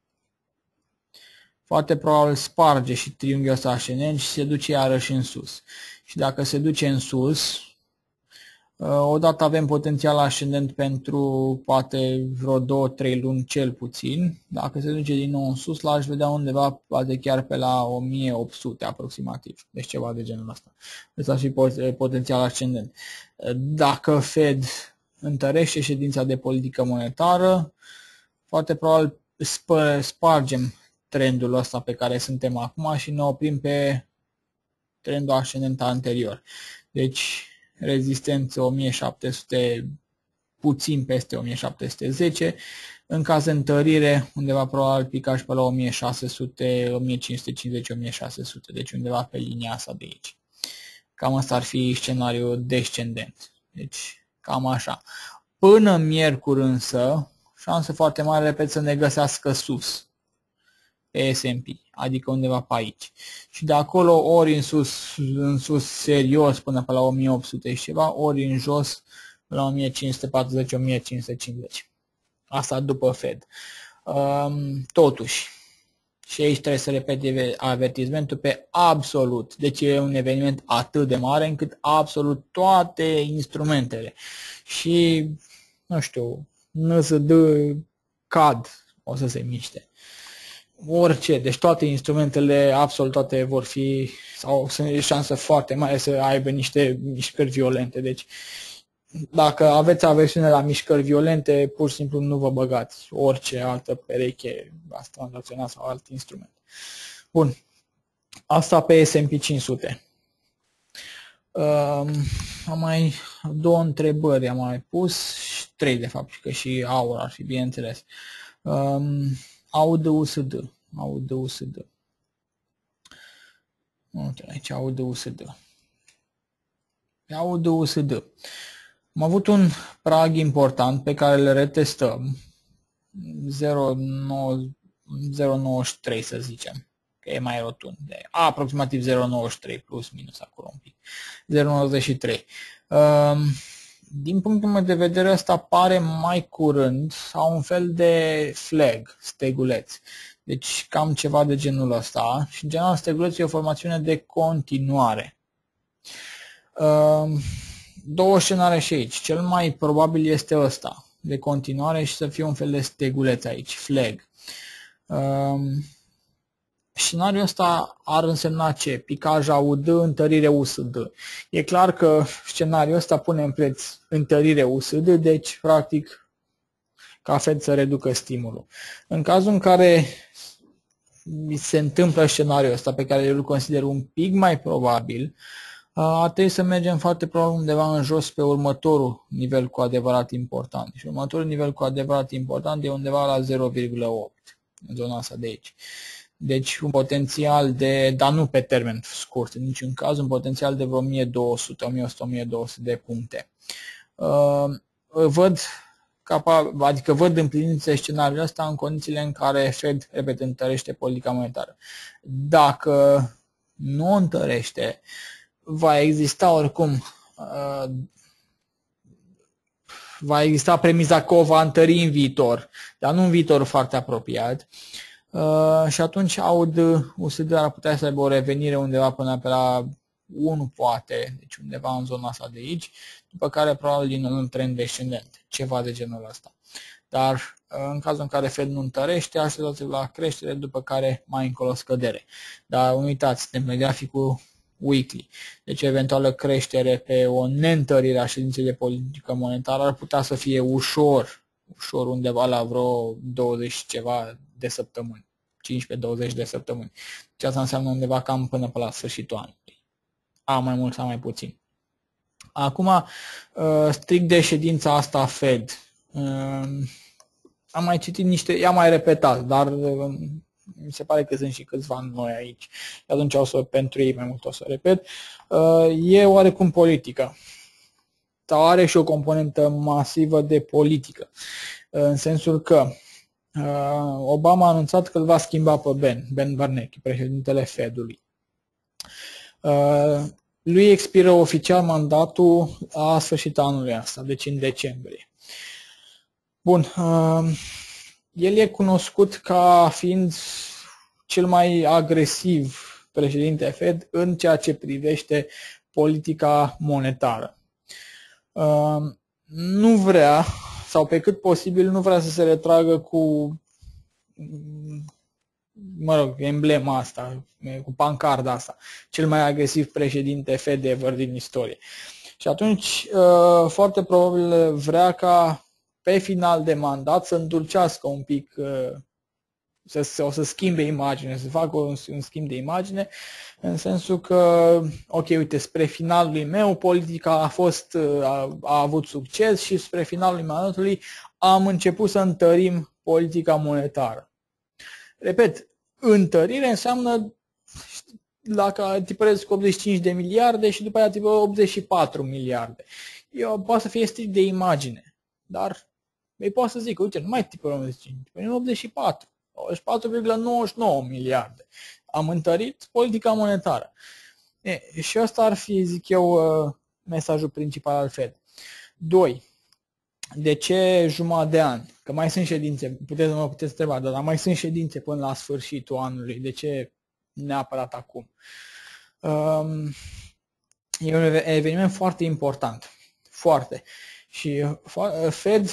foarte probabil sparge și triunghiul ăsta ascendent și se duce iarăși în sus. Și dacă se duce în sus, odată avem potențial ascendent pentru poate vreo două trei luni cel puțin. Dacă se duce din nou în sus, l-aș vedea undeva poate chiar pe la o mie opt sute aproximativ. Deci ceva de genul ăsta. Ăsta ar fi potențial ascendent. Dacă Fed întărește ședința de politică monetară, foarte probabil spargem trendul ăsta pe care suntem acum și ne oprim pe trendul ascendent anterior. Deci rezistență o mie șapte sute, puțin peste o mie șapte sute zece, în caz de întărire undeva probabil picași pe la o mie șase sute, o mie cinci sute cincizeci, o mie șase sute, deci undeva pe linia asta de aici. Cam asta ar fi scenariul descendent. Deci cam așa. Până miercuri însă, șanse foarte mari, repet, să ne găsească sus pe S and P, adică undeva pe aici. Și de acolo ori în sus, în sus serios până pe la o mie opt sute și ceva, ori în jos la o mie cinci sute patruzeci - o mie cinci sute cincizeci. Asta după Fed. Totuși, și aici trebuie să repet avertismentul pe absolut. Deci e un eveniment atât de mare încât absolut toate instrumentele și, nu știu, N S D cad, o să se miște. Orice, deci toate instrumentele, absolut toate vor fi, sau sunt șanse foarte mari să aibă niște mișcări violente. Deci dacă aveți aversiune la mișcări violente, pur și simplu nu vă băgați orice altă pereche, ați tranzacționat sau alt instrument. Bun, asta pe S and P cinci sute. Um, am mai două întrebări, am mai pus, trei de fapt, că și aur ar fi bineînțeles. Um, A U D U S D. A U D U S D. Uite aici, A U D U S D. A U D U S D. Am avut un prag important pe care le retestăm. zero virgulă nouăzeci și trei să zicem. Că e mai rotund. De aproximativ zero virgulă nouăzeci și trei plus minus acolo un pic. zero virgulă nouăzeci și trei. Um, Din punctul meu de vedere, asta pare mai curând sau un fel de flag, steguleț. Deci cam ceva de genul ăsta. Și în general stegulețul e o formațiune de continuare. Două scenarii și aici. Cel mai probabil este ăsta, de continuare și să fie un fel de steguleț aici, flag. Scenariul ăsta ar însemna ce? Picaj A U D, întărire U S D. E clar că scenariul ăsta pune în preț întărire U S D, deci practic ca Fed să reducă stimulul. În cazul în care se întâmplă scenariul ăsta pe care eu îl consider un pic mai probabil, ar trebui să mergem foarte probabil undeva în jos pe următorul nivel cu adevărat important. Și următorul nivel cu adevărat important e undeva la zero virgulă opt. în zona asta de aici. Deci un potențial de, dar nu pe termen scurt, în niciun caz, un potențial de vreo o mie două sute, o mie o sută, o mie două sute de puncte. Uh, văd adică văd împlinindu-se scenariul ăsta în condițiile în care Fed, repet, întărește politica monetară. Dacă nu o întărește, va exista oricum uh, va exista premiza că o va întări în viitor, dar nu în viitor foarte apropiat. Uh, și atunci aud U S D ar putea să aibă o revenire undeva până pe la unu poate, deci undeva în zona asta de aici, după care probabil din nou un trend descendent, ceva de genul ăsta. Dar în cazul în care Fed nu întărește, așteptați la creștere, după care mai încolo scădere. Dar nu uitați, suntem pe graficul weekly, deci eventuală creștere pe o neîntărire a ședinței de politică monetară ar putea să fie ușor, ușor undeva la vreo douăzeci ceva de săptămâni, cincisprezece douăzeci de săptămâni. Deci asta înseamnă undeva cam până pe la sfârșitul anului. A mai mult sau mai puțin. Acum, strict de ședința asta Fed. Am mai citit niște, i-am mai repetat, dar mi se pare că sunt și câțiva noi aici. Atunci o să, pentru ei mai mult o să repet. E oarecum politică. Sau are și o componentă masivă de politică. În sensul că Obama a anunțat că îl va schimba pe Ben, Ben Bernanke, președintele Fedului. Lui expiră oficial mandatul la sfârșitul anului ăsta, deci în decembrie. Bun, el e cunoscut ca fiind cel mai agresiv președinte Fed în ceea ce privește politica monetară. Nu vrea, sau pe cât posibil, nu vrea să se retragă cu, mă rog, emblema asta, cu pancarda asta, cel mai agresiv președinte Fed ever din istorie. Și atunci, foarte probabil vrea ca pe final de mandat să îndulcească un pic, să, o să schimbe imaginea, să facă un, un schimb de imagine, în sensul că, ok, uite, spre finalul meu politica a fost, a, a avut succes și spre finalul mandatului am început să întărim politica monetară. Repet, întărire înseamnă dacă tipăresc cu optzeci și cinci de miliarde și după aia tipă optzeci și patru miliarde. Eu, poate să fie strict de imagine, dar ei poate să zic, uite, nu mai tipă optzeci și cinci, tipă optzeci și patru, optzeci și patru virgulă nouăzeci și nouă miliarde. Am întărit politica monetară. E, și ăsta ar fi, zic eu, mesajul principal al Fed. doi. De ce jumătate de an? Că mai sunt ședințe, puteți, mă puteți întreba, dar mai sunt ședințe până la sfârșitul anului. De ce neapărat acum? E un eveniment foarte important. Foarte. Și Fed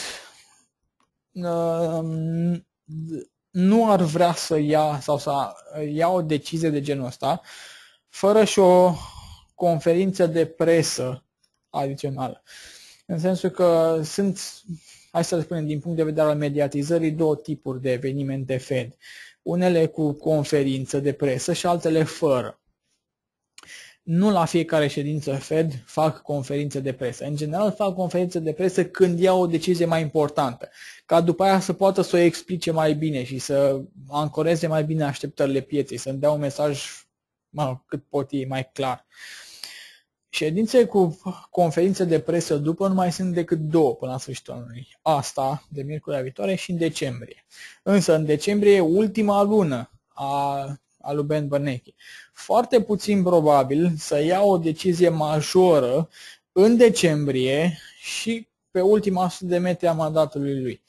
nu ar vrea să ia sau să ia o decizie de genul ăsta fără și o conferință de presă adițională. În sensul că sunt, hai să spunem, din punct de vedere al mediatizării, două tipuri de evenimente Fed. Unele cu conferință de presă și altele fără. Nu la fiecare ședință Fed fac conferințe de presă. În general fac conferințe de presă când iau o decizie mai importantă, ca după aia să poată să o explice mai bine și să ancoreze mai bine așteptările pieței, să-mi dea un mesaj, mă, cât pot ei mai clar. Ședințe cu conferințe de presă după nu mai sunt decât două până la sfârșitul anului. Asta de miercurea viitoare și în decembrie. Însă în decembrie e ultima lună a, a lui Ben Bernanke. Foarte puțin probabil să ia o decizie majoră în decembrie și pe ultima sută de metri a mandatului lui.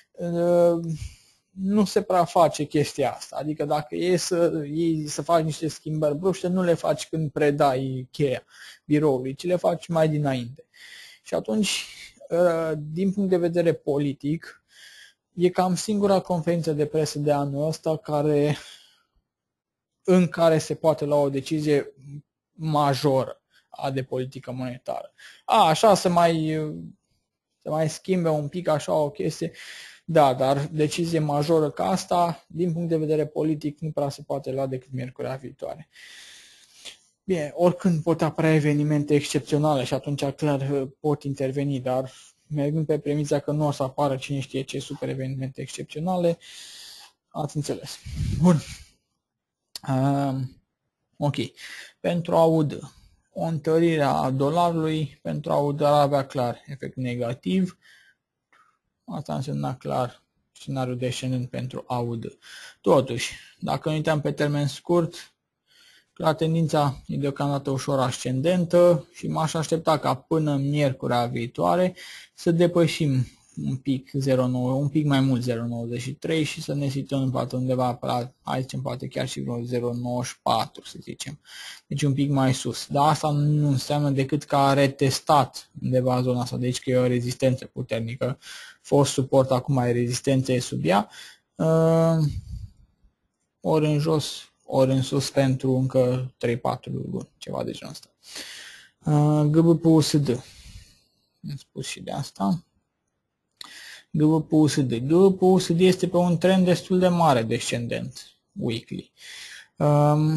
Nu se prea face chestia asta. Adică dacă e să, e să faci niște schimbări bruște, nu le faci când predai cheia biroului, ci le faci mai dinainte. Și atunci, din punct de vedere politic, e cam singura conferință de presă de anul ăsta care, în care se poate lua o decizie majoră a de politică monetară. A, așa se mai, se mai schimbe un pic așa o chestie. Da, dar decizie majoră ca asta, din punct de vedere politic, nu prea se poate lua decât miercurea viitoare. Bine, oricând pot apărea evenimente excepționale și atunci clar pot interveni, dar mergând pe premisa că nu o să apară cine știe ce super evenimente excepționale, Ați înțeles. Bun. Uh, ok. Pentru A U D, o întărire a dolarului pentru A U D ar avea clar efect negativ. Asta însemna clar scenariul descendent pentru A U D. Totuși, dacă ne uităm pe termen scurt, la tendința e deocamdată ușor ascendentă și m-aș aștepta ca până miercurea viitoare să depășim un pic zero virgulă nouă, un pic mai mult zero virgulă nouăzeci și trei și să ne situăm poate undeva pe la, hai zicem, poate chiar și vreo zero virgulă nouăzeci și patru, să zicem. Deci un pic mai sus. Dar asta nu înseamnă decât că a retestat undeva zona asta, deci că e o rezistență puternică. Fost suport, acum e rezistență, e sub ea. Uh, ori în jos, ori în sus pentru încă trei patru luni, ceva de genul ăsta. Uh, G B P U S D. Am spus și de asta. G B P U S D. G B P U S D este pe un trend destul de mare descendent, weekly. Um,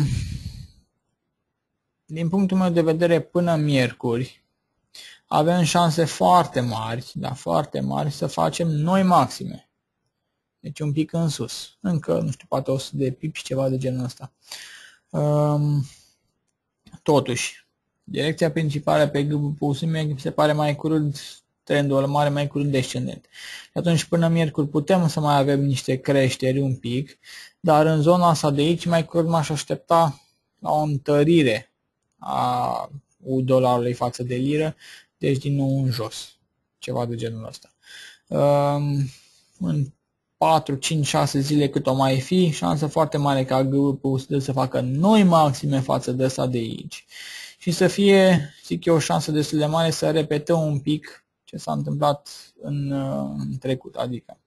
din punctul meu de vedere, până miercuri, avem șanse foarte mari, dar foarte mari, să facem noi maxime. Deci un pic în sus. Încă, nu știu, poate o sută de pipi, ceva de genul ăsta. Um, totuși, direcția principală pe G B P U S D mi se pare mai curând trendul mare, mai curând descendent. Și atunci până miercuri putem să mai avem niște creșteri un pic, dar în zona asta de aici mai curând m-aș aștepta la o întărire a dolarului față de liră, deci din nou în jos. Ceva de genul ăsta. Um, în patru, cinci, șase zile cât o mai fi, șansă foarte mare ca G B P U S D să facă noi maxime față de asta de aici. Și să fie, zic eu, o șansă destul de mare să repetăm un pic ce s-a întâmplat în, în trecut, adică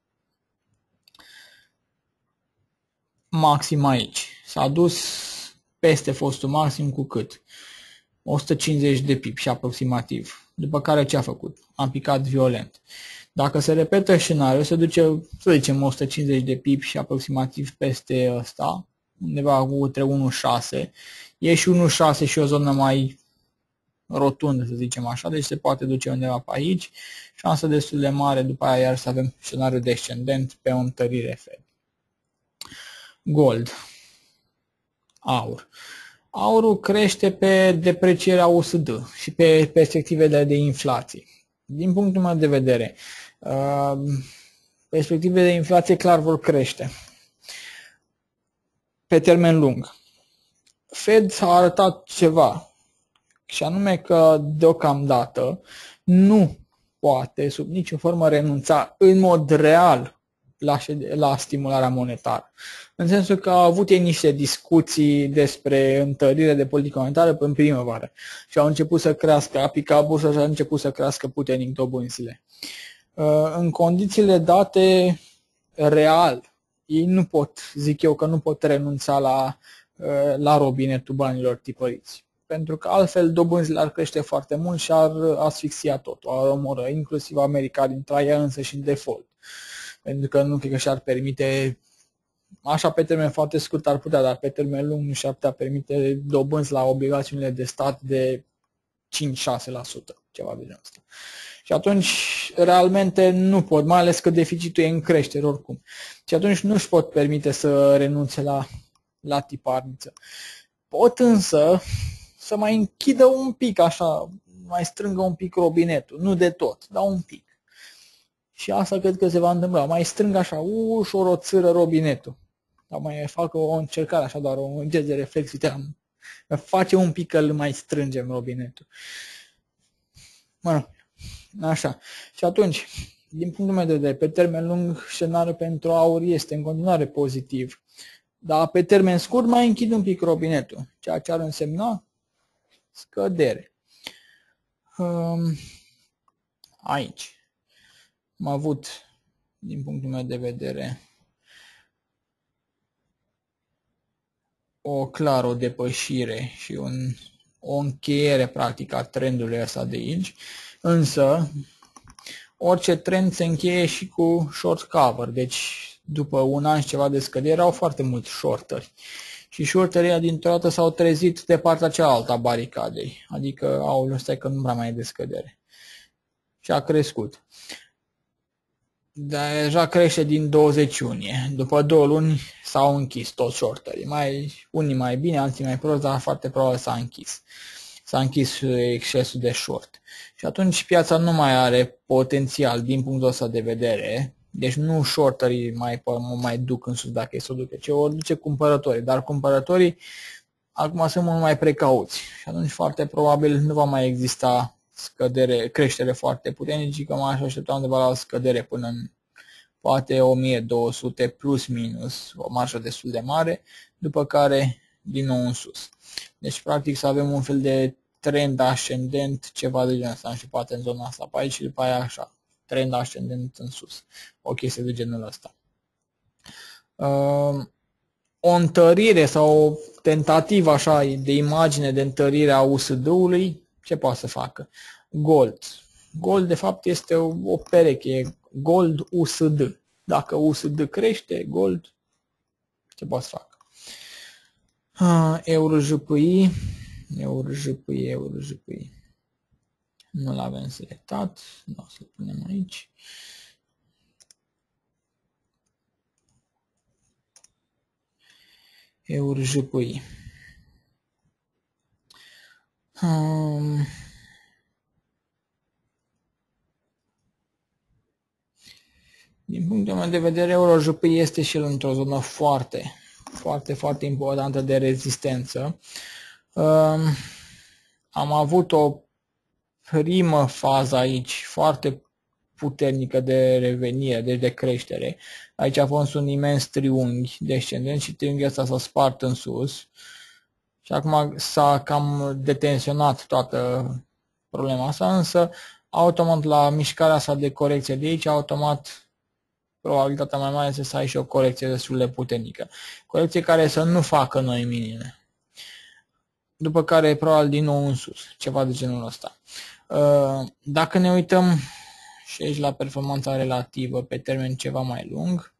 maxim aici. S-a dus peste fostul maxim cu cât? o sută cincizeci de pip și aproximativ. După care ce a făcut? A picat violent. Dacă se repetă scenariul, se duce, să zicem, o sută cincizeci de pip și aproximativ peste ăsta, undeva între unu virgulă șase. E și unu virgulă șase și o zonă mai rotundă, să zicem așa, deci se poate duce undeva pe aici. Șansă destul de mare, după aia iar să avem scenariul descendent pe o întărire Fed. Gold. Aur. Aurul crește pe deprecierea U S D și pe perspectivele de inflație. Din punctul meu de vedere, perspectivele de inflație clar vor crește pe termen lung. Fed a arătat ceva, și anume că deocamdată nu poate sub nicio formă renunța în mod real la, la stimularea monetară. În sensul că a avut ei niște discuții despre întărire de politică monetară în primăvară și au început să crească, a picat bursa și a început să crească puternic dobânzile. În condițiile date real, ei nu pot, zic eu că nu pot renunța la, la robinetul banilor tipăriți. Pentru că altfel dobânzile ar crește foarte mult și ar asfixia totul, ar omoră, inclusiv America din traia însă și în default. Pentru că nu cred că și-ar permite, așa pe termen foarte scurt ar putea, dar pe termen lung nu și-ar putea permite dobânzi la obligațiunile de stat de cinci șase la sută, ceva de genul ăsta. Și atunci, realmente, nu pot, mai ales că deficitul e în creștere oricum. Și atunci nu își pot permite să renunțe la, la tiparniță. Pot însă să mai închidă un pic așa, mai strângă un pic robinetul, nu de tot, dar un pic. Și asta cred că se va întâmpla, mai strâng așa ușor o țără robinetul. Dar mai fac o încercare așa, doar un gest de reflex, uite, face un pic că îl mai strângem robinetul. Mă, așa. Și atunci, din punctul meu de vedere, pe termen lung, scenariul pentru aur este în continuare pozitiv. Dar pe termen scurt mai închid un pic robinetul, ceea ce ar însemna scădere. Aici am avut, din punctul meu de vedere, o clară o depășire și un, o încheiere practic a trendului ăsta de aici, însă orice trend se încheie și cu short cover, deci după un an și ceva de scădere erau foarte mulți shorteri. Și shorterii dintr-o dată s-au trezit de partea cealaltă a baricadei, adică aoleu, stai că nu prea mai e de scădere. Și a crescut. deja crește din douăzeci iunie. După două luni s-au închis toți shorterii. Mai, unii mai bine, alții mai prost, dar foarte probabil s-a închis. S-a închis excesul de short. Și atunci piața nu mai are potențial din punctul ăsta de vedere. Deci nu shorterii mai, mai duc în sus dacă e să o ducă, ci o duce cumpărătorii. Dar cumpărătorii acum sunt mult mai precauți. Și atunci foarte probabil nu va mai exista scădere, creștere foarte puternică, că m-aș aștepta undeva la o scădere până în poate o mie două sute plus minus, o marjă destul de mare, după care din nou în sus. Deci practic să avem un fel de trend ascendent, ceva de genul ăsta, și poate în zona asta pe aici și după aia așa, trend ascendent în sus, o chestie de genul ăsta. O întărire sau o tentativă așa de imagine de întărire a U S D-ului, ce poate să facă? Gold. Gold de fapt este o, o pereche, gold U S D. Dacă U S D crește, gold, ce poate să facă? Uh, euro J P I, euro J P I, euro J P I. Nu-l avem selectat, nu o să-l punem aici. Euro J P I. Um, din punctul meu de vedere, euro J P I este și el într-o zonă foarte, foarte, foarte importantă de rezistență. Um, am avut o primă fază aici foarte puternică de revenire, deci de creștere. Aici a fost un imens triunghi descendent și triunghiul ăsta s-a spart în sus. Și acum s-a cam detenționat toată problema asta, însă automat la mișcarea asta de corecție de aici, automat probabilitatea mai mare este să ai și o corecție destul de puternică. Corecție care să nu facă noi minime. După care probabil din nou în sus, ceva de genul ăsta. Dacă ne uităm și aici la performanța relativă pe termen ceva mai lung,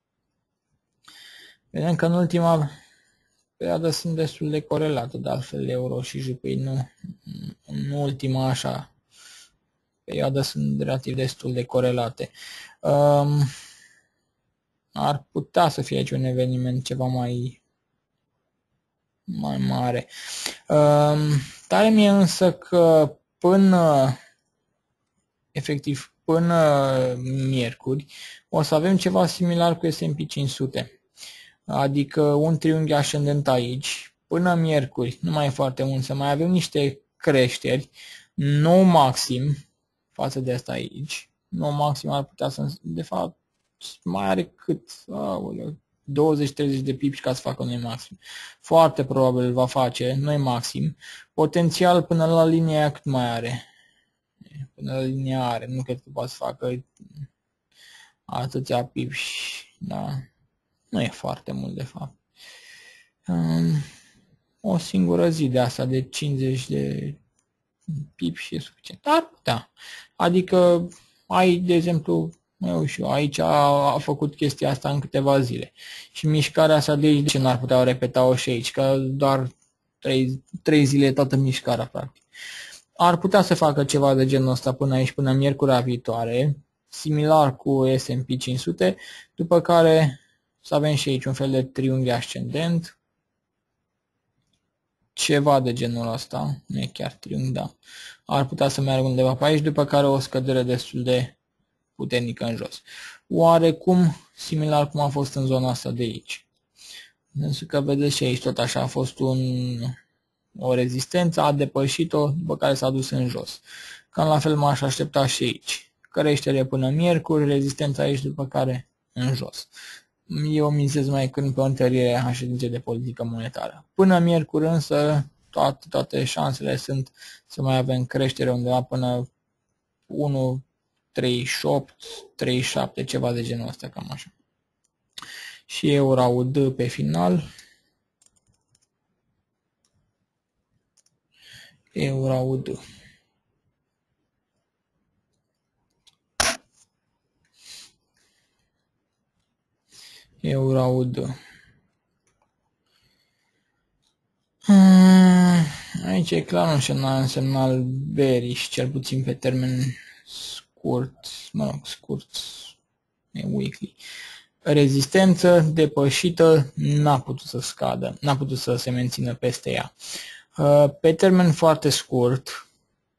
vedem că în ultima perioadă sunt destul de corelate, de altfel euro și J P I nu, în ultima așa perioadă sunt relativ destul de corelate. Um, ar putea să fie aici un eveniment ceva mai mai mare. Um, tare mie însă că până efectiv până miercuri o să avem ceva similar cu S and P cinci sute. Adică un triunghi ascendent aici, până miercuri, nu mai e foarte mult, să mai avem niște creșteri, nou maxim față de asta aici, nou maxim ar putea să, de fapt, mai are cât, douăzeci treizeci de pipi ca să facă noi maxim. Foarte probabil va face noi maxim, potențial până la linia aia cât mai are, până la linia are, nu cred că poate să facă atâția pipi, da. Nu e foarte mult, de fapt. Um, o singură zi de asta, de cincizeci de pip și e suficient. Ar putea. Adică ai, de exemplu, eu și eu, aici a, a făcut chestia asta în câteva zile. Și mișcarea asta de aici, de ce n-ar putea repeta-o și aici? Că doar trei zile toată mișcarea, practic. Ar putea să facă ceva de genul ăsta până aici, până miercurea viitoare, similar cu S and P cinci sute, după care să avem și aici un fel de triunghi ascendent, ceva de genul ăsta, nu e chiar triunghi, da, ar putea să meargă undeva pe aici, după care o scădere destul de puternică în jos. Oarecum similar cum a fost în zona asta de aici. Însă că vedeți și aici tot așa a fost un, o rezistență, a depășit-o, după care s-a dus în jos. Cam la fel m-aș aștepta și aici. Creștere până miercuri, rezistența aici, după care în jos. Eu mizez mai curând pe o întărire a ședinței de politică monetară. Până miercuri însă toate, toate șansele sunt să mai avem creștere undeva până unu virgulă treizeci și opt, treizeci și șapte, ceva de genul ăsta, cam așa. Și euro A U D pe final. Euro A U D. Euro A U D. Aici e clar un semnal, un semnal bearish, cel puțin pe termen scurt, mă rog, scurt, weekly. Rezistență depășită, n-a putut să scadă, n-a putut să se mențină peste ea. Pe termen foarte scurt,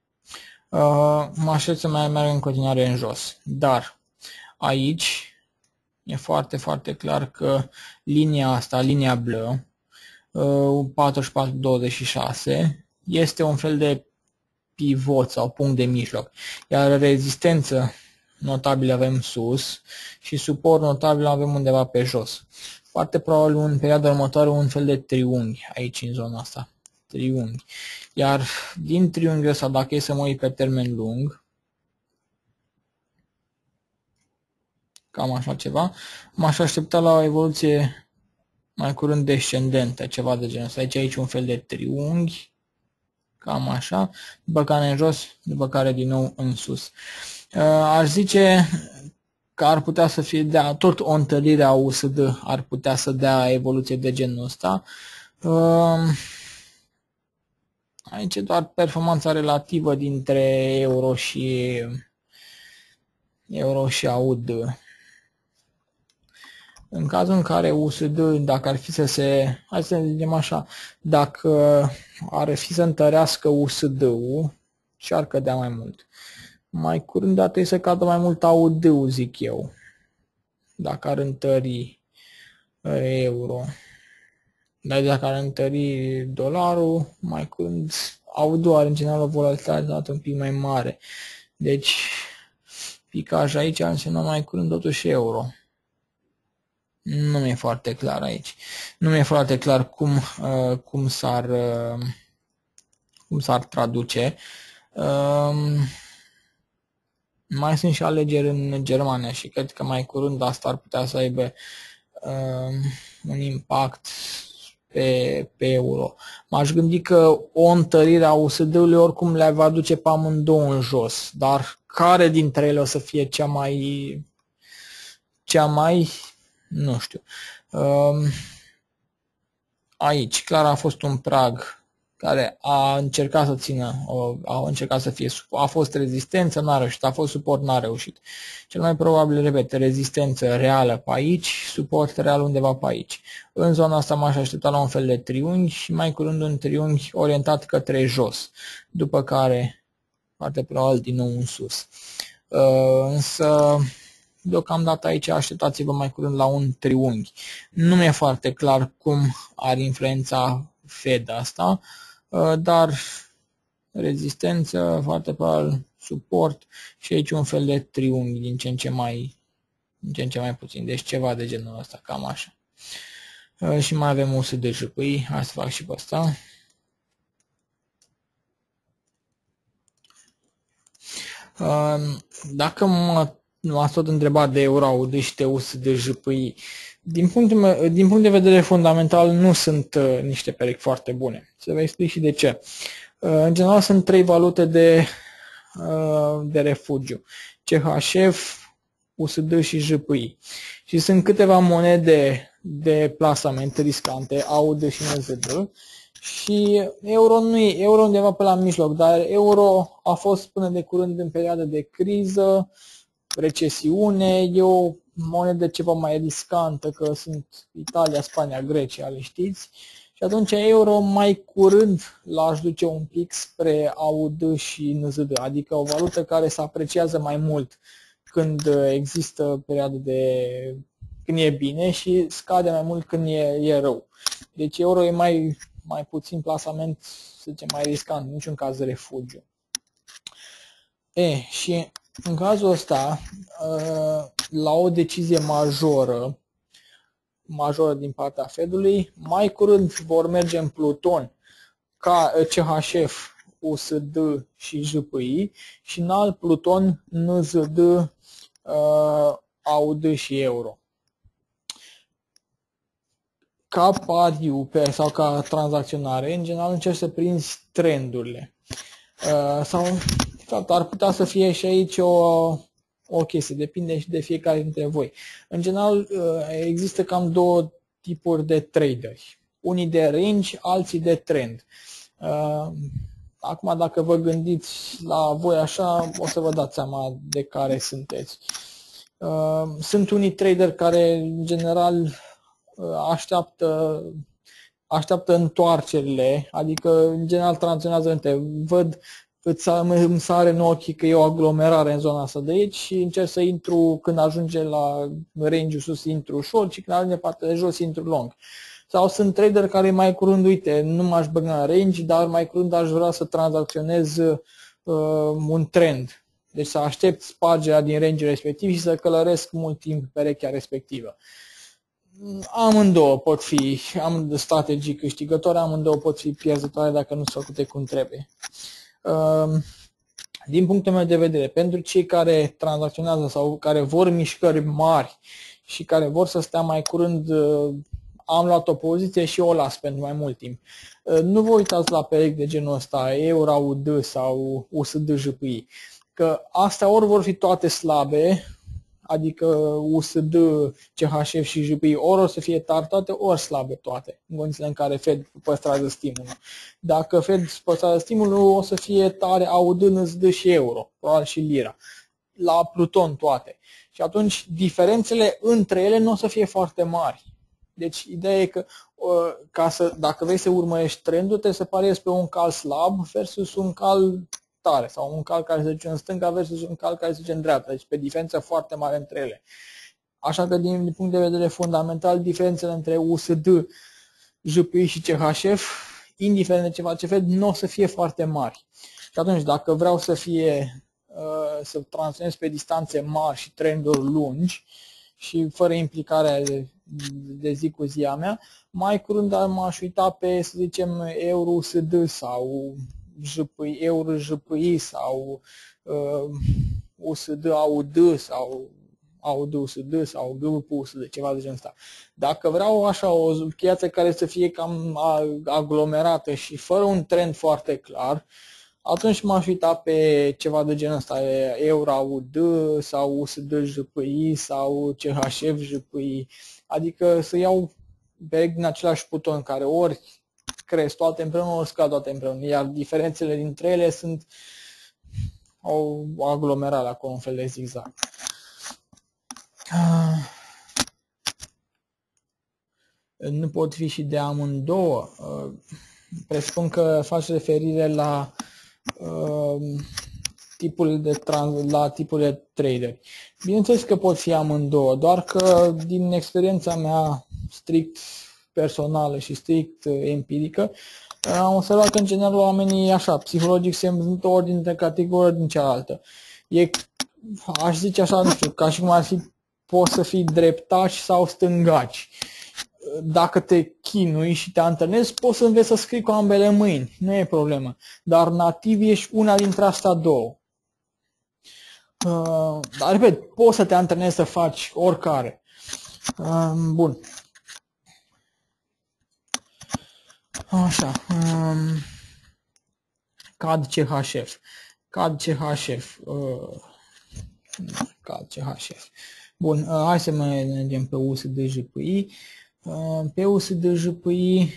mă aștept să mai merg în continuare în jos, dar aici e foarte, foarte clar că linia asta, linia blă, patruzeci și patru douăzeci și șase, este un fel de pivot sau punct de mijloc, iar rezistență notabil avem sus și suport notabil avem undeva pe jos. Foarte probabil în perioada următoare un fel de triunghi aici în zona asta. Triunghi. Iar din triunghiul ăsta, dacă e să mă uit pe termen lung, cam așa ceva, m-aș aștepta la o evoluție mai curând descendentă, ceva de genul ăsta. Aici, aici un fel de triunghi, cam așa, după care în jos, după care din nou în sus. Aș zice că ar putea să fie dea, tot o întărire a U S D ar putea să dea evoluție de genul ăsta. Aici e doar performanța relativă dintre euro și euro și A U D. În cazul în care U S D, dacă ar fi să se, hai să zicem așa, dacă ar fi să întărească U S D-ul, și ar cădea mai mult. Mai curând ar trebui să cadă mai mult A U D-ul, zic eu, dacă ar întări euro. Dar dacă ar întări dolarul, mai curând A U D-ul are în general o volatilitate un pic mai mare. Deci picaj aici ar însemna mai curând totuși euro. Nu mi-e foarte clar aici. Nu mi-e foarte clar cum, uh, cum s-ar uh, cum s-ar traduce. Uh, mai sunt și alegeri în Germania și cred că mai curând asta ar putea să aibă uh, un impact pe, pe euro. M-aș gândi că o întărire a U S D-ului oricum le va duce pe amândouă în jos, dar care dintre ele o să fie cea mai cea mai nu știu. Aici clar a fost un prag care a încercat să țină, a încercat să fie, a fost rezistență, n-a reușit, a fost suport, n-a reușit. Cel mai probabil, repet, rezistență reală pe aici, suport real undeva pe aici. În zona asta m-aș aștepta la un fel de triunghi și mai curând un triunghi orientat către jos, după care foarte probabil din nou în sus. Însă deocamdată aici așteptați-vă mai curând la un triunghi. Nu mi-e foarte clar cum ar influența Fed asta, dar rezistență, foarte probabil suport și aici un fel de triunghi din ce în ce mai, din ce în ce mai puțin. Deci ceva de genul ăsta, cam așa. Și mai avem U S D J P I, hai să fac și pe ăsta. Dacă mă m-ați tot întrebat de euro A U D și de U S D J P I, din punctul meu, din punct de vedere fundamental nu sunt uh, niște perechi foarte bune. Să vă explic și de ce. Uh, în general sunt trei valute de, uh, de refugiu. C H F, U S D și J P I. Și sunt câteva monede de plasament riscante, A U D și N Z D. Și euro nu e, euro undeva pe la mijloc, dar euro a fost până de curând în perioadă de criză, recesiune, e o monedă ceva mai riscantă, că sunt Italia, Spania, Grecia, le știți. Și atunci euro mai curând l-aș duce un pic spre A U D și N Z D, adică o valută care se apreciază mai mult când există perioadă de când e bine și scade mai mult când e, e rău. Deci euro e mai, mai puțin plasament, să zicem, mai riscant, în niciun caz refugiu. E, și în cazul ăsta, la o decizie majoră, majoră din partea Fedului, mai curând vor merge în pluton ca C H F, U S D și J P I și în alt pluton N Z D, A U D și euro. Ca pariu pe, sau ca tranzacționare, în general încerci să prinzi trendurile. Sau de fapt, ar putea să fie și aici o, o chestie, depinde și de fiecare dintre voi. În general, există cam două tipuri de traderi. Unii de range, alții de trend. Acum, dacă vă gândiți la voi așa, o să vă dați seama de care sunteți. Sunt unii trader care, în general, așteaptă, așteaptă întoarcerile, adică, în general, tranzacționează între, văd, îmi sare în ochi că e o aglomerare în zona asta de aici și încerc să intru, când ajunge la range-ul sus, intru short și când ajunge partea de jos, intru long. Sau sunt trader care mai curând, uite, nu m-aș băga în range, dar mai curând aș vrea să tranzacționez uh, un trend. Deci să aștept spargerea din range respectiv și să călăresc mult timp perechea respectivă. Amândouă pot fi, am strategii câștigătoare, amândouă pot fi pierzătoare dacă nu sunt făcute cum trebuie. Din punctul meu de vedere, pentru cei care tranzacționează sau care vor mișcări mari și care vor să stea mai curând, am luat o poziție și o las pentru mai mult timp. Nu vă uitați la perechi de genul ăsta, euro A U D sau U S D J P I, că astea ori vor fi toate slabe, adică U S D, C H F și J P I, ori o să fie tari toate, ori slabe toate, în condițiile în care Fed păstrează stimulul. Dacă Fed păstrează stimulul, o să fie tare A U D, N S D și euro, probabil și lira, la Pluton toate. Și atunci diferențele între ele nu o să fie foarte mari. Deci ideea e că ca să, dacă vrei să urmărești trendul, trebuie să pariezi pe un cal slab versus un cal tare sau un cal care se duce în stânga versus un cal care se duce în dreapta. Deci pe diferență foarte mare între ele. Așa că din, din punct de vedere fundamental, diferențele între U S D, J P I și C H F, indiferent de ce face Fed, nu o să fie foarte mari. Și atunci dacă vreau să fie să tranzacționez pe distanțe mari și trenduri lungi și fără implicarea de, de zi cu zi a mea, mai curând m-aș uita pe, să zicem, euro U S D sau J P I, euro J P I sau uh, U S D A U D sau A U D U S D sau G B P U S D, ceva de genul ăsta. Dacă vreau așa o piață care să fie cam aglomerată și fără un trend foarte clar, atunci m-aș uita pe ceva de genul ăsta, euro A U D sau U S D J P I sau C H F J P I, adică să iau perechi din același buton care ori cresc toate împreună, ori scad toate împreună, iar diferențele dintre ele sunt o aglomerare acolo, un fel de zigzag. Nu pot fi și de amândouă. Presupun că faci referire la tipul de trans, la tipul de traderi. Bineînțeles că pot fi amândouă, doar că din experiența mea strict personală și strict empirică, am observat că în general oamenii așa, psihologic se împărțit ori dintre categorii, ori din cealaltă. E, aș zice așa, nu știu, ca și cum ar fi, poți să fii dreptaci sau stângaci. Dacă te chinui și te antrenezi, poți să înveți să scrii cu ambele mâini, nu e problemă. Dar nativ ești una dintre astea două. Uh, dar, repet, poți să te antrenezi să faci oricare. Uh, bun. Așa. Um, cad C H F. Cad C H F. Uh, cad C H F. Bun, uh, hai să mergem pe U S D J P I. Uh, pe U S D J P I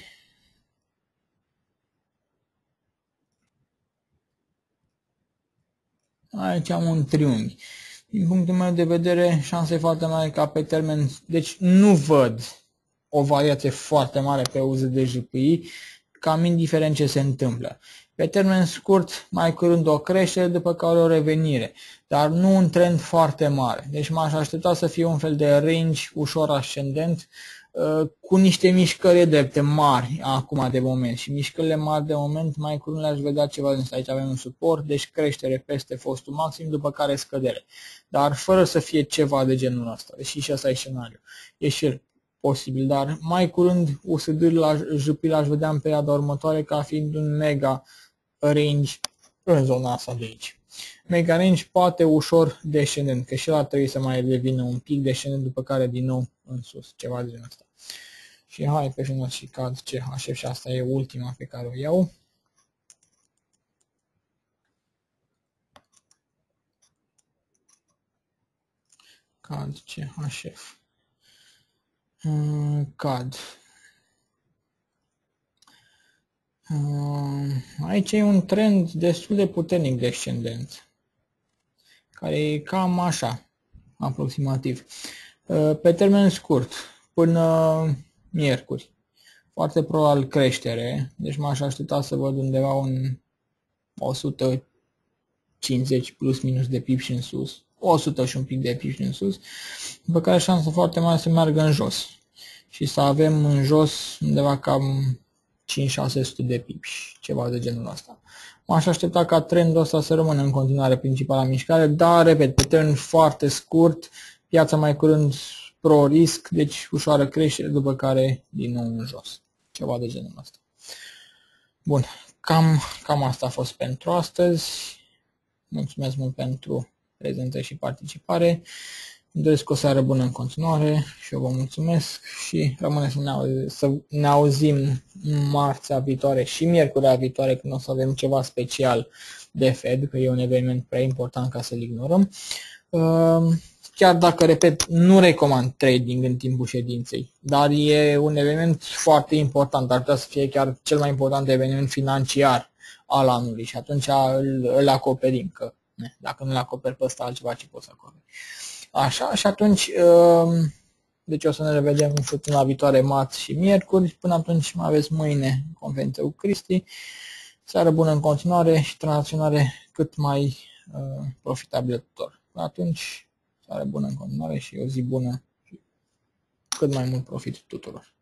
aici am un triunghi. Din punctul meu de vedere, șanse foarte mari ca pe termen, deci nu văd o variație foarte mare pe U S D J P I, cam indiferent ce se întâmplă. Pe termen scurt, mai curând o creștere, după care o revenire, dar nu un trend foarte mare. Deci m-aș aștepta să fie un fel de range ușor ascendent, cu niște mișcări drepte mari acum de moment și mișcările mari de moment mai curând le-aș vedea ceva din asta. Aici avem un suport, deci creștere peste fostul maxim, după care scădere, dar fără să fie ceva de genul ăsta, deși și asta e scenariu. E și posibil, dar mai curând U S D la J P I l-aș vedea în perioada următoare ca fiind un mega range în zona asta de aici. Mega range poate ușor descendent, că și ăla trebuie să mai devină un pic descendent, după care din nou în sus, ceva de genul ăsta. Și hai pe final și cad C H F și asta e ultima pe care o iau. Cad C H F. Cad. Aici e un trend destul de puternic descendent, care e cam așa. aproximativ. Pe termen scurt, până miercuri, foarte probabil creștere, deci m-aș aștepta să văd undeva un o sută cincizeci plus minus de pip și în sus, o sută și un pic de pip și în sus, după care șansă foarte mare să meargă în jos și să avem în jos undeva cam cinci șase sute de pipi, ceva de genul ăsta. M-aș aștepta ca trendul ăsta să rămână în continuare principala mișcare, dar, repet, pe termen foarte scurt, piața mai curând pro-risc, deci ușoară creștere, după care din nou în jos, ceva de genul ăsta. Bun, cam, cam asta a fost pentru astăzi. Mulțumesc mult pentru prezentare și participare. Îmi doresc o seară bună în continuare și eu vă mulțumesc și rămâne să ne, auzi, să ne auzim marțea viitoare și miercurea viitoare când o să avem ceva special de Fed, că e un eveniment prea important ca să-l ignorăm. Chiar dacă, repet, nu recomand trading în timpul ședinței, dar e un eveniment foarte important, ar putea să fie chiar cel mai important eveniment financiar al anului și atunci îl, îl acoperim, că ne, dacă nu-l acoperi pe ăsta, altceva ce poți acoperi. Așa, și atunci, deci o să ne revedem în săptămâna viitoare, marți și miercuri. Până atunci mai aveți mâine conferința cu Cristi. Seară bună în continuare și tranzacționare cât mai uh, profitabilă tuturor. Până atunci, seară bună în continuare și o zi bună și cât mai mult profit tuturor.